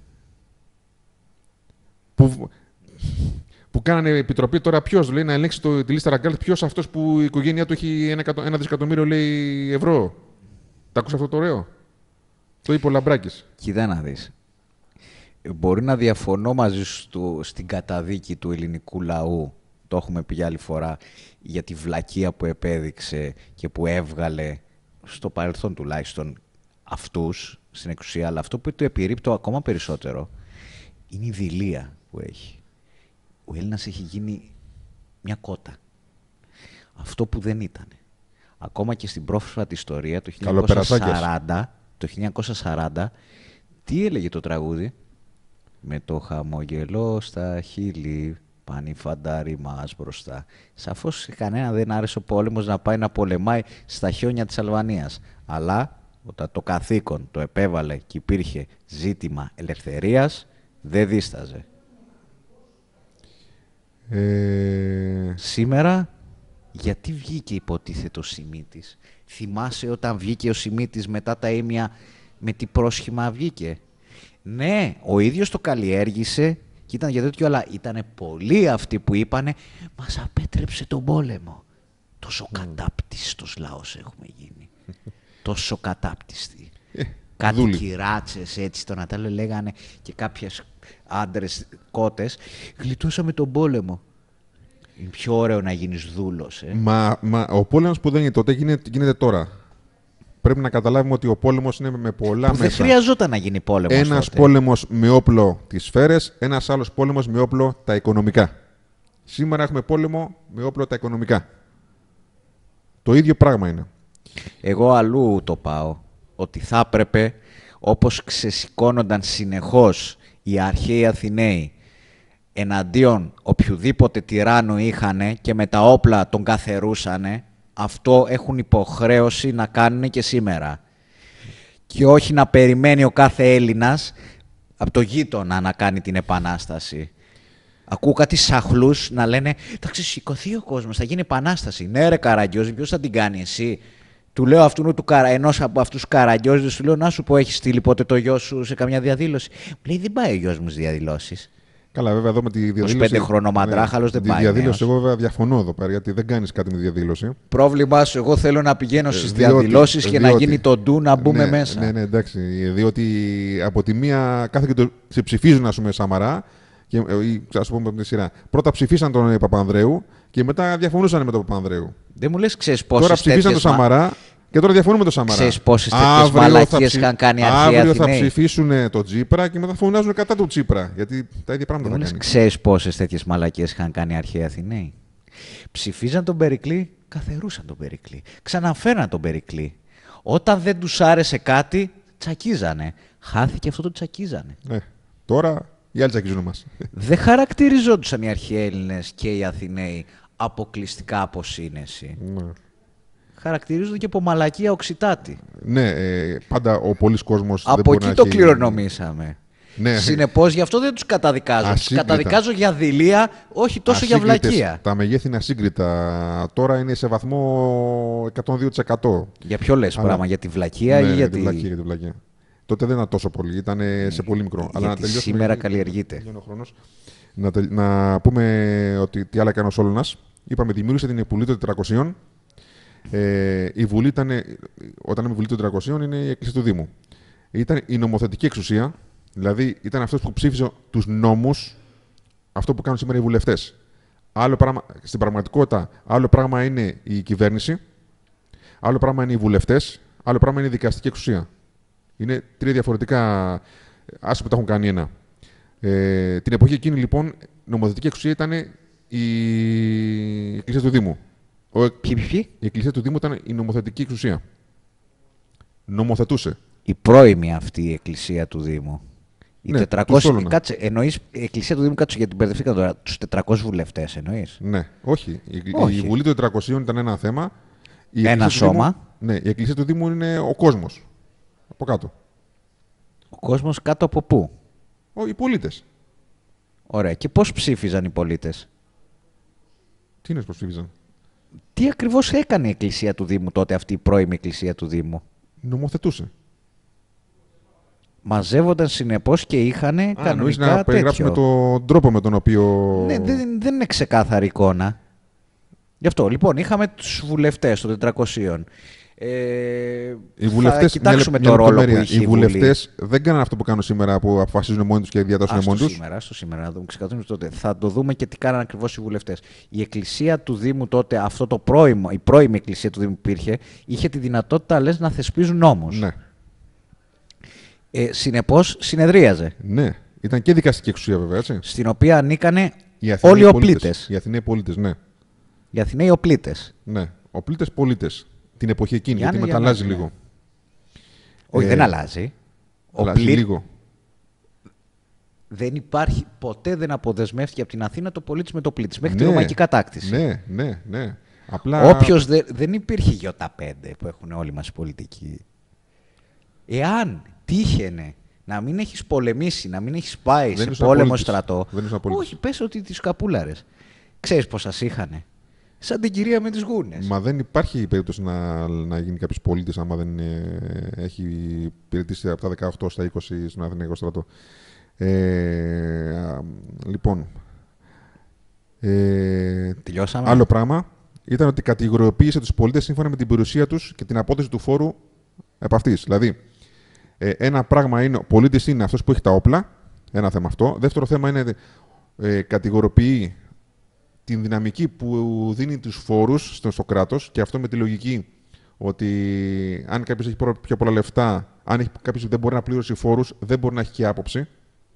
Που, που κάνανε επιτροπή τώρα, ποιος λέει να ελέγξει το, τη λίστα Ραγκάλ, ποιος αυτός που η οικογένειά του έχει ένα, ένα δισεκατομμύριο, λέει, ευρώ. Τα ακούς αυτό το ωραίο? Το είπε ο Λαμπράκης. Κοίτα να δεις. Μπορεί να διαφωνώ μαζί σου στην καταδίκη του ελληνικού λαού, το έχουμε πει άλλη φορά, για τη βλακεία που επέδειξε και που έβγαλε στο παρελθόν τουλάχιστον αυτούς στην εξουσία, αλλά αυτό που το επιρρύπτω ακόμα περισσότερο είναι η δειλία που έχει. Ο Έλληνας έχει γίνει μια κότα. Αυτό που δεν ήταν. Ακόμα και στην πρόσφατη ιστορία, το χίλια εννιακόσια σαράντα, το χίλια εννιακόσια σαράντα, τι έλεγε το τραγούδι? Με το χαμογελό στα χείλη, πάνει φαντάρι μας μπροστά. Σαφώς σε κανένα δεν άρεσε ο πόλεμος να πάει να πολεμάει στα χιόνια της Αλβανίας. Αλλά όταν το καθήκον το επέβαλε και υπήρχε ζήτημα ελευθερίας, δεν δίσταζε. Ε... Σήμερα, γιατί βγήκε υποτίθεται ο Σιμίτης? Θυμάσαι όταν βγήκε ο Σιμίτης μετά τα ήμια με τι πρόσχημα βγήκε? Ναι, ο ίδιος το καλλιέργησε και ήταν για τέτοιο, αλλά ήταν πολλοί αυτοί που είπανε μας απέτρεψε τον πόλεμο. Τόσο mm. κατάπτυστος λαός έχουμε γίνει. Τόσο κατάπτυστοι. Ε, Κάτι δούλη. Κυράτσες έτσι τον Ατάλο λέγανε και κάποιες άντρες κότες, γλιτώσαμε τον πόλεμο. Είναι πιο ωραίο να γίνεις δούλος. Ε. Μα, μα ο πόλεμος που δεν είναι τότε γίνεται, γίνεται τώρα. Πρέπει να καταλάβουμε ότι ο πόλεμος είναι με πολλά που μέσα. Δεν χρειαζόταν να γίνει πόλεμος. Ένας τότε. πόλεμος με όπλο τις σφαίρες, ένας άλλος πόλεμος με όπλο τα οικονομικά. Σήμερα έχουμε πόλεμο με όπλο τα οικονομικά. Το ίδιο πράγμα είναι. Εγώ αλλού το πάω. Ότι θα έπρεπε, όπως ξεσηκώνονταν συνεχώς οι αρχαίοι Αθηναίοι εναντίον οποιοδήποτε τυράννου είχανε και με τα όπλα τον καθερούσανε, αυτό έχουν υποχρέωση να κάνουν και σήμερα. Και όχι να περιμένει ο κάθε Έλληνας από το γείτονα να κάνει την επανάσταση. Ακούω κάτι σαχλούς να λένε θα ξεσηκωθεί ο κόσμος, θα γίνει επανάσταση. Ναι ρε Καραγκιόζη, ποιος θα την κάνει, εσύ? Του λέω αυτού του καρα... ενός από αυτούς τους Καραγκιόζης, του λέω να σου πω, έχεις στείλει ποτέ το γιο σου σε καμιά διαδήλωση? Μου λέει δεν πάει ο γιος μου στις διαδηλώσεις. Καλά, βέβαια εδώ με τη διαδήλωση. είκοσι πέντε χρόνο μαντράχαλος ναι, δεν πάει. Τη διαδήλωση, εγώ βέβαια διαφωνώ εδώ πέρα, γιατί δεν κάνεις κάτι με τη διαδήλωση. Πρόβλημά σου, εγώ θέλω να πηγαίνω στις ε, διαδηλώσεις και διότι, να γίνει το ντου να μπούμε ναι, μέσα. Ναι, ναι, εντάξει. Διότι από τη μία κάθε και το ψηφίζουν, ας πούμε, Σαμαρά, και, ή, ας πούμε, από τη σειρά. Πρώτα ψηφίσαν τον Παπανδρέου Και μετά διαφωνούσαν με τον Παπανδρέου. Δεν μου λες, ξέρεις πόσες Τώρα ψηφίσαν τον Σαμαρά και τώρα διαφωνούν με τον Σαμαρά. Ξέρεις πόσες τέτοιες μαλακίες ψη... είχαν κάνει αρχαίοι Αύριο Αθηναίοι. θα ψηφίσουν τον Τσίπρα και μετά θα φωνάζουν κατά του Τσίπρα. Γιατί τα ίδια πράγματα Δεν θα μου κάνει. λες, ξέρεις πόσες τέτοιες μαλακίες είχαν κάνει αρχαίοι Αθηναίοι. Ψηφίζαν τον Περικλή, καθερούσαν τον Περικλή. Ξαναφέραν τον Περικλή. Όταν δεν τους άρεσε κάτι, τσακίζανε. Χάθηκε αυτό το τσακίζανε. Ναι. Τώρα οι άλλοι τσακίζουν εμάς. Δεν χαρακτηριζόντουσαν οι αρχαίοι Έλληνες και οι Αθηναίοι αποκλειστικά από σύνεση. Ναι. Χαρακτηρίζονται και από μαλακία οξυτάτη. Ναι, ε, πάντα ο πολλής κόσμος δεν Από μπορεί εκεί να το έχει... κληρονομήσαμε. Ναι. Συνεπώς, γι' αυτό δεν τους καταδικάζω. Τους Ασύγκριτα. καταδικάζω για δειλία, όχι τόσο για Ασύγκριτες. βλακεία. Τα μεγέθη είναι ασύγκριτα. Τώρα είναι σε βαθμό εκατόν δύο τοις εκατό. Για ποιο λες Αλλά... πράγμα, για τη βλακεία ναι, ή για τη τη... βλακεία, για τη βλακεία. Τότε δεν ήταν τόσο πολύ, ήταν σε πολύ μικρό. Γιατί Αλλά να τελειώσουμε, σήμερα γιατί καλλιεργείται. τελειώνει ο χρόνος. Να, τελ... να πούμε ότι τι άλλα έκανε ο Σόλωνας. Είπαμε, δημιούργησε την Βουλή των τετρακοσίων. Ε, η Βουλή ήταν, όταν λέμε Βουλή των τετρακοσίων, είναι η Εκκλησία του Δήμου. Ήταν η νομοθετική εξουσία, δηλαδή ήταν αυτός που ψήφιζε τους νόμους, αυτό που κάνουν σήμερα οι βουλευτές. Άλλο πράγμα, στην πραγματικότητα, άλλο πράγμα είναι η κυβέρνηση, άλλο πράγμα είναι οι βουλευτές, άλλο πράγμα είναι η δικαστική εξουσία. Είναι τρία διαφορετικά, άσε που τα έχουν κάνει ένα. Ε, την εποχή εκείνη, λοιπόν, νομοθετική εξουσία ήταν η Εκκλησία του Δήμου. Ο... Ποιοι, ποιοι? Η Εκκλησία του Δήμου ήταν η νομοθετική εξουσία. Νομοθετούσε. Η πρώιμη αυτή η Εκκλησία του Δήμου. Οι Ναι, τετρακόσιοι... του Σόλωνα. Κάτσε, εννοείς η Εκκλησία του Δήμου, κάτσε γιατί μπερδευτήκα τώρα, τους τετρακόσιους βουλευτές εννοείς. Ναι, όχι. Η, όχι. η Βουλή των τετρακοσίων ήταν ένα θέμα. Η Ένα Εκκλησία του σώμα. Δήμου, ναι, η Εκκλησία του Δήμου είναι ο κόσμος. Από κάτω. Ο κόσμος κάτω από πού? Ο, οι πολίτες. Ωραία. Και πώς ψήφιζαν οι πολίτες? Τι είναι πως ψήφιζαν? Τι ακριβώς έκανε η Εκκλησία του Δήμου τότε, αυτή η πρώιμη Εκκλησία του Δήμου? Νομοθετούσε. Μαζεύονταν συνεπώς και είχαν κανονικά να περιγράψουμε τον τρόπο με τον οποίο... Ναι, δεν, δεν είναι ξεκάθαρη εικόνα. Γι' αυτό, λοιπόν, είχαμε τους βουλευτές των τετρακοσίων. Ε, οι βουλευτές, θα κοιτάξουμε μια, το μια ρόλο που είχε οι η Βουλή. βουλευτές δεν κάνουν αυτό που κάνουν σήμερα, που αποφασίζουν μόνοι τους και διατάσσουν μόνοι τους. Σήμερα, στο σήμερα, να δούμε, ξεκαθαρίσουμε τότε. Θα το δούμε και τι κάνανε ακριβώς οι βουλευτές. Η Εκκλησία του Δήμου τότε, αυτό το πρώιμο, η πρώιμη Εκκλησία του Δήμου που υπήρχε, είχε τη δυνατότητα, λες, να θεσπίζουν νόμους. Ναι. Ε, συνεπώς, συνεδρίαζε. Ναι. Ήταν και δικαστική εξουσία, βέβαια, έτσι. Στην οποία ανήκανε Οι Αθηναίοι όλοι οι πολίτες. οπλίτες. Οι Αθηναίοι πολίτες, ναι. Οι Αθηναίοι οπλίτες. Ναι. Οπλίτες πολίτες. Την εποχή εκείνη, Γιάννη, γιατί μετά Γιάννη, αλλάζει ναι. λίγο. Όχι, Ε, δεν αλλάζει. Αλλάζει Οπλί- λίγο. Δεν υπάρχει, ποτέ δεν αποδεσμεύτηκε από την Αθήνα το πολίτης με το πλήτης, μέχρι τη Ναι. ρωμαϊκή κατάκτηση. Ναι, ναι, ναι. Απλά... Όποιος δε- δεν υπήρχε γιώτα πέντε που έχουν όλοι μας οι πολιτικοί. Εάν τύχαινε να μην έχεις πολεμήσει, να μην έχεις πάει Δεν σε ήσουν πόλεμο απολύτης. στρατό, Δεν ήσουν απολύτης. όχι, πες ότι τις καπούλαρες. Ξέρεις πώς σας είχανε. Σαν την κυρία με τις γούνες. Μα δεν υπάρχει περίπτωση να, να γίνει κάποιο πολίτη άμα δεν ε, έχει υπηρετήσει από τα δεκαοκτώ στα είκοσι στον Αθηναϊκό στρατό. Ε, α, λοιπόν. Ε, Τελειώσαμε. άλλο πράγμα ήταν ότι κατηγοριοποίησε τους πολίτες σύμφωνα με την περιουσία τους και την απόδοση του φόρου επ' αυτής. Δηλαδή, ε, ένα πράγμα είναι, ο πολίτης είναι αυτός που έχει τα όπλα, ένα θέμα αυτό. Δεύτερο θέμα είναι, ε, κατηγοριοποιεί την δυναμική που δίνει τους φόρους στο, στο κράτος, και αυτό με τη λογική ότι αν κάποιος έχει πιο πολλά λεφτά, αν έχει κάποιος που δεν μπορεί να πληρώσει φόρους, δεν μπορεί να έχει και άποψη.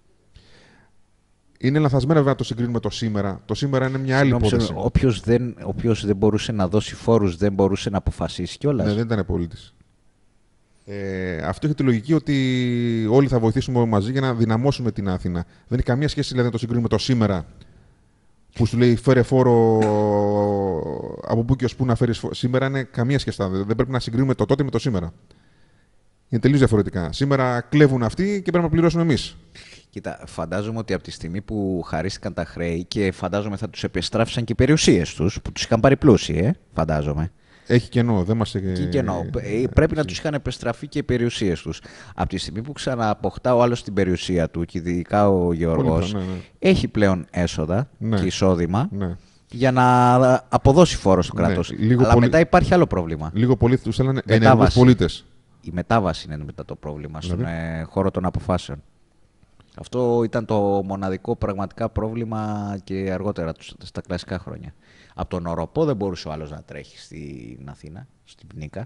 Είναι λανθασμένο βέβαια να το συγκρίνουμε με το σήμερα. Το σήμερα είναι μια άλλη Συγγνώμη, υπόθεση. Όποιος δεν, όποιος δεν μπορούσε να δώσει φόρους, δεν μπορούσε να αποφασίσει κιόλας. Ναι, δεν ήταν πολίτης. Ε, αυτό έχει τη λογική ότι όλοι θα βοηθήσουμε μαζί για να δυναμώσουμε την Αθήνα. Δεν έχει καμία σχέση δηλαδή, να το συγκρίνουμε με το σήμερα, που σου λέει φέρε φόρο από πού και ως πού να φέρεις φόρο. Σήμερα είναι καμία σχέση. Δεν πρέπει να συγκρίνουμε το τότε με το σήμερα. Είναι τελείως διαφορετικά. Σήμερα κλέβουν αυτοί και πρέπει να πληρώσουμε εμείς. Κοίτα, φαντάζομαι ότι από τη στιγμή που χαρίστηκαν τα χρέη και φαντάζομαι θα τους επιστράφησαν και οι περιουσίες τους, που τους είχαν πάρει πλούσιοι, ε, φαντάζομαι. Έχει κενό, δεν μας... Και κενό. Ε, πρέπει να τους είχαν επιστραφεί και οι περιουσίες τους. Από τη στιγμή που ξανααποκτά ο άλλος την περιουσία του, και ειδικά ο Γιώργος, ναι, ναι. έχει πλέον έσοδα Ναι. και εισόδημα Ναι. για να αποδώσει φόρο στο Ναι, κράτος. λίγο Αλλά πολύ- μετά υπάρχει άλλο πρόβλημα. Λίγο πολύ τους θέλανε ενεργούς Μετάβαση. πολίτες. Η μετάβαση είναι μετά το πρόβλημα στον Δηλαδή? ε, χώρο των αποφάσεων. Αυτό ήταν το μοναδικό πραγματικά πρόβλημα και αργότερα στα κλασικά χρόνια. Από τον Οροπό δεν μπορούσε ο άλλος να τρέχει στην Αθήνα, στην Πνίκα.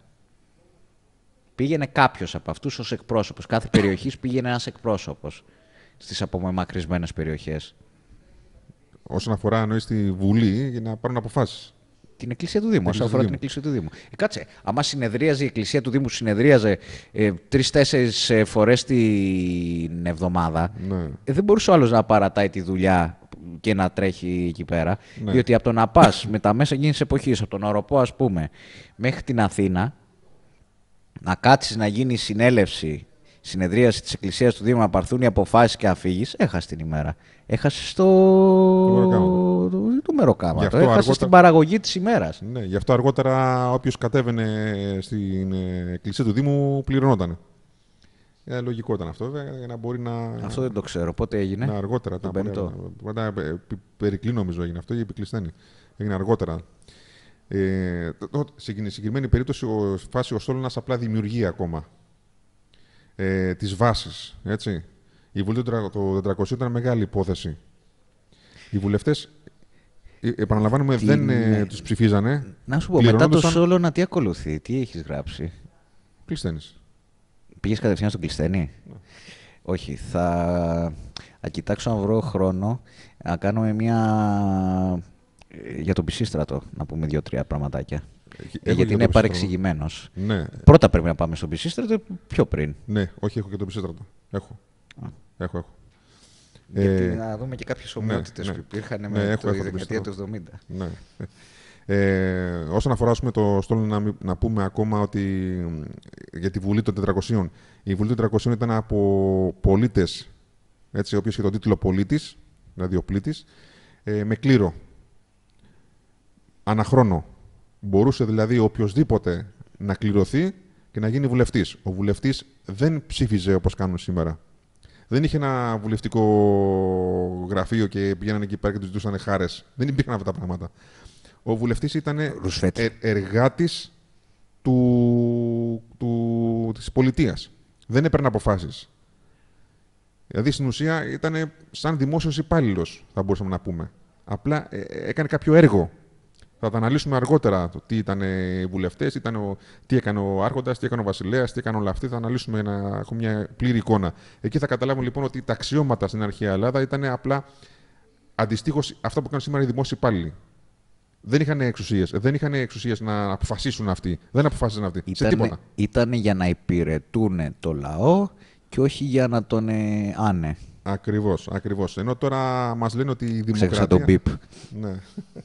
Πήγαινε κάποιος από αυτούς ως εκπρόσωπος. Κάθε περιοχής πήγαινε ένας εκπρόσωπος στις απομακρυσμένες περιοχές. Όσον αφορά εννοείς τη Βουλή, για να πάρουν αποφάσεις. Την Εκκλησία του Δήμου, όσον αφορά την Εκκλησία του Δήμου. Ε, κάτσε, άμα συνεδρίαζε η Εκκλησία του Δήμου, συνεδρίαζε ε, τρεις-τέσσερις ε, φορές την εβδομάδα, Ναι. ε, δεν μπορούσε ο άλλος να παρατάει τη δουλειά και να τρέχει εκεί πέρα. Ναι. Διότι από το να πας με τα μέσα εκείνης της εποχής, από τον Οροπό, ας πούμε, μέχρι την Αθήνα, να κάτσεις να γίνει συνέλευση, συνεδρίαση της Εκκλησίας του Δήμου, να πάρθουν οι αποφάσεις και να φύγεις, έχασε την ημέρα. Έχασες το, το... το μεροκάματο. Έχασες αργότερα... την παραγωγή της ημέρας. Ναι, γι' αυτό αργότερα όποιος κατέβαινε στην Εκκλησία του Δήμου πληρωνόταν. Ε, λογικό ήταν αυτό, βέβαια, για να μπορεί να... Αυτό δεν το ξέρω. Πότε έγινε? Να αργότερα. Τον τα Πέμπτο. Πάντα περικλή νομίζω έγινε αυτό ή επικλειστένη. Έγινε αργότερα. Ε, σε συγκεκριμένη περίπτωση, ο, φάση ο Στόλωνας απλά δημιουργεί ακόμα ε, τις βάσεις. Έτσι. Η Βουλή των τετρακοσίων ήταν μεγάλη υπόθεση. Οι βουλευτές, ε, επαναλαμβάνουμε, τι... δεν ε, τους ψηφίζανε. Να σου πω, μετά το Στόλωνα τι ακολουθεί, τι έχεις γράψει? Κλειστένης. Πήγες κατευθείαν στον Κλειστένη? Ναι. Όχι, θα... θα κοιτάξω να βρω χρόνο να κάνουμε μια... για τον Πισίστρατο, να πούμε δύο-τρία πραγματάκια. Ε, γιατί είναι παρεξηγημένος. Ναι. Πρώτα πρέπει να πάμε στον Πισίστρατο, πιο πριν. Ναι, όχι, έχω και τον Πισίστρατο. Έχω. Α. Έχω, έχω. Γιατί ε, να δούμε και κάποιες ομοιότητες ναι, που υπήρχαν ναι, με ναι, το δεκαετία του εβδομήντα. Ναι. Ε, όσον αφορά πούμε, το Στόλωνο, να, να πούμε ακόμα ότι για τη Βουλή των τετρακοσίων. Η Βουλή των τετρακοσίων ήταν από πολίτες, έτσι, ο οποίος είχε τον τίτλο πολίτης, δηλαδή ο πλήτης, ε, με κλήρο. Αναχρόνο. Μπορούσε δηλαδή οποιοσδήποτε να κληρωθεί και να γίνει βουλευτής. Ο βουλευτής δεν ψήφιζε όπως κάνουν σήμερα. Δεν είχε ένα βουλευτικό γραφείο και πήγαιναν εκεί πέρα και τους ζητούσαν χάρες. Δεν υπήρχαν αυτά τα πράγματα. Ο βουλευτής ήταν ε, εργάτης του, του, της πολιτείας. Δεν έπαιρνε αποφάσεις. Δηλαδή στην ουσία ήταν σαν δημόσιος υπάλληλος, θα μπορούσαμε να πούμε. Απλά ε, έκανε κάποιο έργο. Θα τα αναλύσουμε αργότερα το τι ήταν οι βουλευτές, ήταν ο, τι έκανε ο Άρχοντας, τι έκανε ο Βασιλέας, τι έκανε όλα αυτά. Θα αναλύσουμε να έχουμε μια πλήρη εικόνα. Εκεί θα καταλάβουμε λοιπόν ότι τα αξιώματα στην αρχαία Ελλάδα ήταν απλά αντιστοίχως αυτά που κάνουν σήμερα οι δημόσιοι υπάλληλοι. Δεν είχαν εξουσίες. Δεν είχαν εξουσίες να αποφασίσουν αυτοί. Δεν αποφάσισαν αυτοί. Ήταν, σε τίποτα. Ήταν για να υπηρετούν το λαό και όχι για να τον ε, άνε. Ακριβώς, ακριβώς. Ενώ τώρα μας λένε ότι η δημοκρατία... Ξέχασα το μπιπ. Ναι.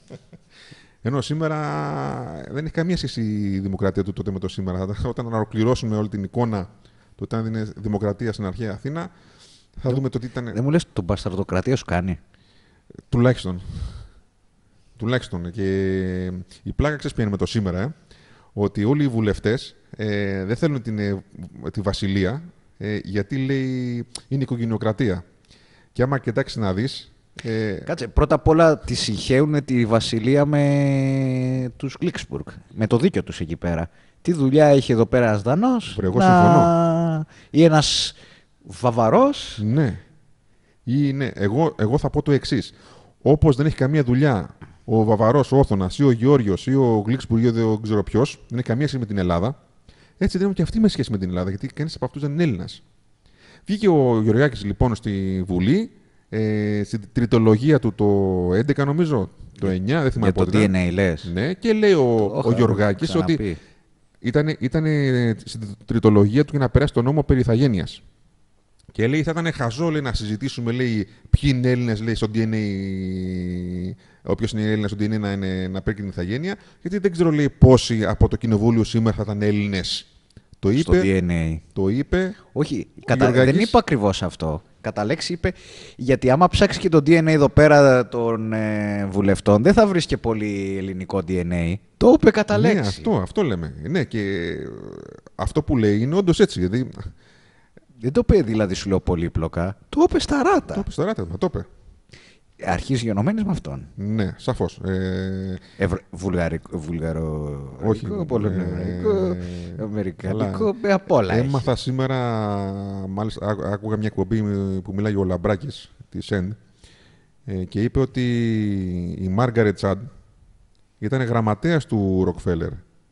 Ενώ σήμερα δεν έχει καμία σχέση η δημοκρατία του τότε με το σήμερα. Όταν ανακληρώσουμε όλη την εικόνα του ότι ήταν δημοκρατία στην αρχαία Αθήνα, θα δούμε το τι ήταν. Δεν μου λες τον μπασταρδοκρατία σου κάνει? Τουλάχιστον. Τουλάχιστον. Και η πλάκα ξέρεις ποια είναι με το σήμερα, ε? Ότι όλοι οι βουλευτές ε, δεν θέλουν την, ε, τη βασιλεία, ε, γιατί λέει είναι οικογενειοκρατία. Και άμα κοιτάξει να δεις. Ε... Κάτσε, πρώτα απ' όλα τη συγχαίουν τη βασιλεία με τους Γκλίξμπουργκ, με το δίκιο τους εκεί πέρα. Τι δουλειά έχει εδώ πέρα ένας Δανός, εγώ να... συμφωνώ. Ή ένας Βαβαρός. Ναι. Ή, ναι. Εγώ, εγώ θα πω το εξής. Όπως δεν έχει καμία δουλειά ο Βαβαρός, ο Όθωνας ή ο Γεώργιος ή ο Γκλίξμπουργκ ή δεν ξέρω ποιος, δεν έχει καμία σχέση με την Ελλάδα, έτσι δεν έχουν και αυτοί με σχέση με την Ελλάδα, γιατί κανείς από αυτούς δεν είναι Έλληνας. Βγήκε ο Γεωργιάκης λοιπόν στη Βουλή. Ε, στην τριτολογία του το έντεκα νομίζω, το εννιά, δεν θυμάμαι πότε. Για το ντι εν έι λες. Ναι, και λέει ο, το ο Γεωργάκης ότι ήταν, ήταν στην τριτολογία του για να περάσει το νόμο περί ηθαγένειας. Και λέει θα ήταν χαζό λέει, να συζητήσουμε λέει, ποιοι είναι Έλληνες λέει, στο ντι εν έι, όποιος είναι Έλληνας στο ντι εν έι να, είναι, να παίρνει την ηθαγένεια, γιατί δεν ξέρω λέει, πόσοι από το κοινοβούλιο σήμερα θα ήταν Έλληνες. Το είπε, στο ντι εν έι. Το είπε. Όχι, κατα... δεν είπα ακριβώς αυτό. Κατά λέξη είπε, γιατί άμα ψάξει και το ντι εν έι εδώ πέρα των ε, βουλευτών, δεν θα βρεις και πολύ ελληνικό ντι εν έι. Το είπε κατά λέξη. Ναι, αυτό, αυτό λέμε. Ναι, και αυτό που λέει είναι όντως έτσι. Γιατί... Δεν το είπε δηλαδή, σου λέω πολύπλοκα. Το είπε στα ράτα. Το είπε στα ράτα, μα το είπε. Αρχής γενομένης με αυτόν. Ναι, σαφώς. Ε... Ευ... Βουλγαρικό, βουλγαρο... Όχι. πολωνευρικό, Ε... αμερικανικό, με απ' όλα Έμαθα έχει. σήμερα, μάλιστα άκου- άκουγα μια εκπομπή που μιλάει ο Λαμπράκης της ΕΝ ε, και είπε ότι η Μάργαρετ Τσάντ ήταν γραμματέας του Ροκφέλερ.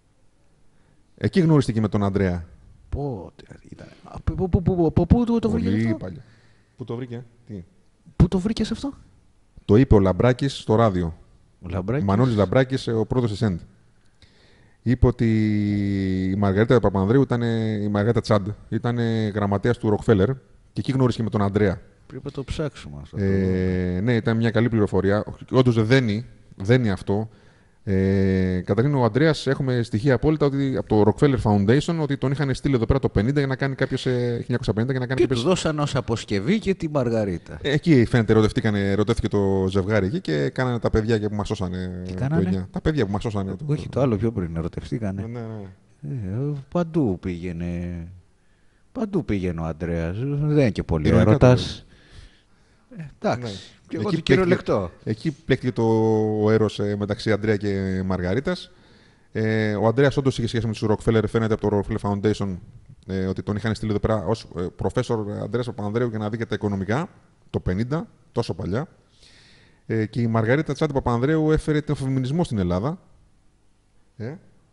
Εκεί γνωρίστηκε με τον Ανδρέα. Πότε ήταν. Από πού- πού- πού- από πού το- το βρήκε Πολύ αυτό. παλιά. Πού το βρήκε, τι. Πού το βρήκες αυτό. Το είπε ο Λαμπράκης στο ράδιο. Ο Λαμπράκης. Μανώλης Λαμπράκης, ο πρόεδρος της ΕΝΤ. Είπε ότι η Μαργαρίτα Παπανδρέου ήταν, η Μαργαρίτα Τσάντ ήταν γραμματέας του Ροκφέλερ και εκεί γνώρισε με τον Ανδρέα. Πρέπει να το ψάξουμε αυτό. Ε, ναι, ήταν μια καλή πληροφορία. Όντως δένει, δένει αυτό. Ε, καταρχήν ο Ανδρέας, έχουμε στοιχεία απόλυτα ότι, από το Rockefeller Foundation ότι τον είχαν στείλει εδώ πέρα το πενήντα για να κάνει κάποιος, χίλια εννιακόσια πενήντα για να κάνει Και του κάποιος... δώσαν ως αποσκευή και τη Μαργαρίτα. Ε, εκεί φαίνεται ερωτευτήκανε, ερωτεύτηκε το ζευγάρι εκεί και κάνανε τα παιδιά και που μας σώσανε. Τι το κάνανε? εννιά. Τα παιδιά που μας σώσανε. το- Όχι, το άλλο πιο πριν ερωτευτήκανε. Ναι, ναι, ναι. Ε, παντού πήγαινε. Παντού πήγαινε ο Ανδρέας. Δεν είναι και πολύ Ηρωικά έρωτας. Ε, εντάξει. Ναι. Και εγώ Εκεί το κυριολεκτό. πλέκτηκε- Εκεί πλέκτηκε το ο έρος ε, μεταξύ Ανδρέα και Μαργαρίτας. Ε, ο Ανδρέας όντως είχε σχέση με τους Rockefeller, φαίνεται από το Rockefeller Foundation ε, ότι τον είχαν στείλει εδώ πέρα ως ε, προφέσορ Ανδρέας Παπανδρέου για να δει και τα οικονομικά, το πενήντα, τόσο παλιά. Ε, και η Μαργαρίτα Τσάντη Παπανδρέου έφερε τον φεμινισμό στην Ελλάδα. Ε,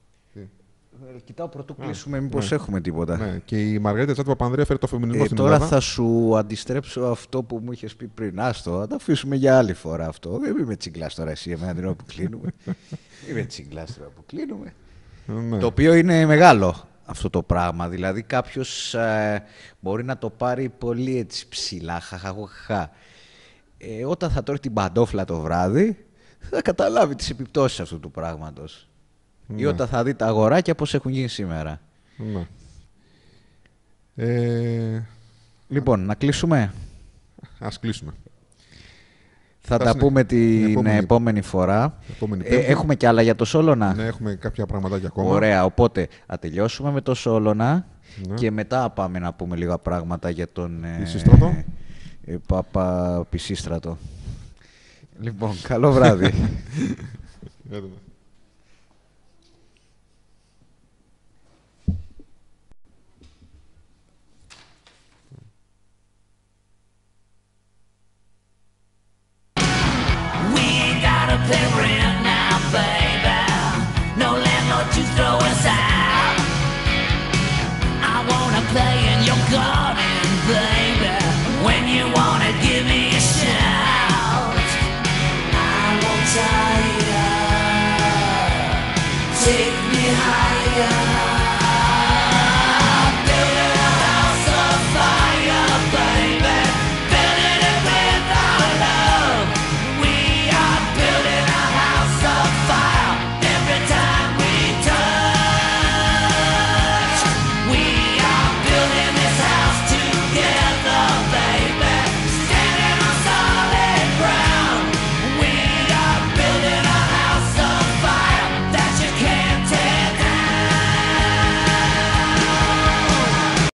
Ε, Κοιτάω πρωτού Α, κλείσουμε, μήπως ναι. έχουμε τίποτα. ναι. Και η Μαργαρίτα Τσάντη Παπανδρέου έφερε το φεμινισμό Ε, στην τώρα Ελλάδα. θα σου αντιστρέψω αυτό που μου είχες πει πριν. Άστο, θα το αφήσουμε για άλλη φορά αυτό. Δεν είμαι τσιγκλάς τώρα εσύ εμένα την ώρα που κλείνουμε. Είμαι τσιγκλάς τώρα που κλείνουμε. Ναι. Το οποίο είναι μεγάλο αυτό το πράγμα. Δηλαδή κάποιος ε, μπορεί να το πάρει πολύ έτσι ψηλά, χαχαχαχα. Ε, όταν θα τρώει την παντόφλα το βράδυ, θα καταλάβει τις επιπτώσεις αυτού του πράγματος. Ή Ναι. όταν θα δει τα αγοράκια πώς έχουν γίνει σήμερα. Ναι. Ε, Λοιπόν, να κλείσουμε. ας κλείσουμε. Θα Θα τα συνε- πούμε την επόμενη- επόμενη, φορά. Επόμενη Ε, Πέμπτη. έχουμε κι άλλα για το Σόλωνα. Ναι, έχουμε κάποια πραγματάκια ακόμα. Ωραία, οπότε θα τελειώσουμε με το Σόλωνα Ναι. και μετά πάμε να πούμε λίγα πράγματα για τον ε, Πισίστρατο. ε, Πάπα Πισίστρατο. Λοιπόν, καλό βράδυ. Για δούμε. We ain't gotta pay rent now, baby. No landlord to throw us out. I wanna play in your garden, baby. When you wanna give me a shout, I won't tire. Take me higher.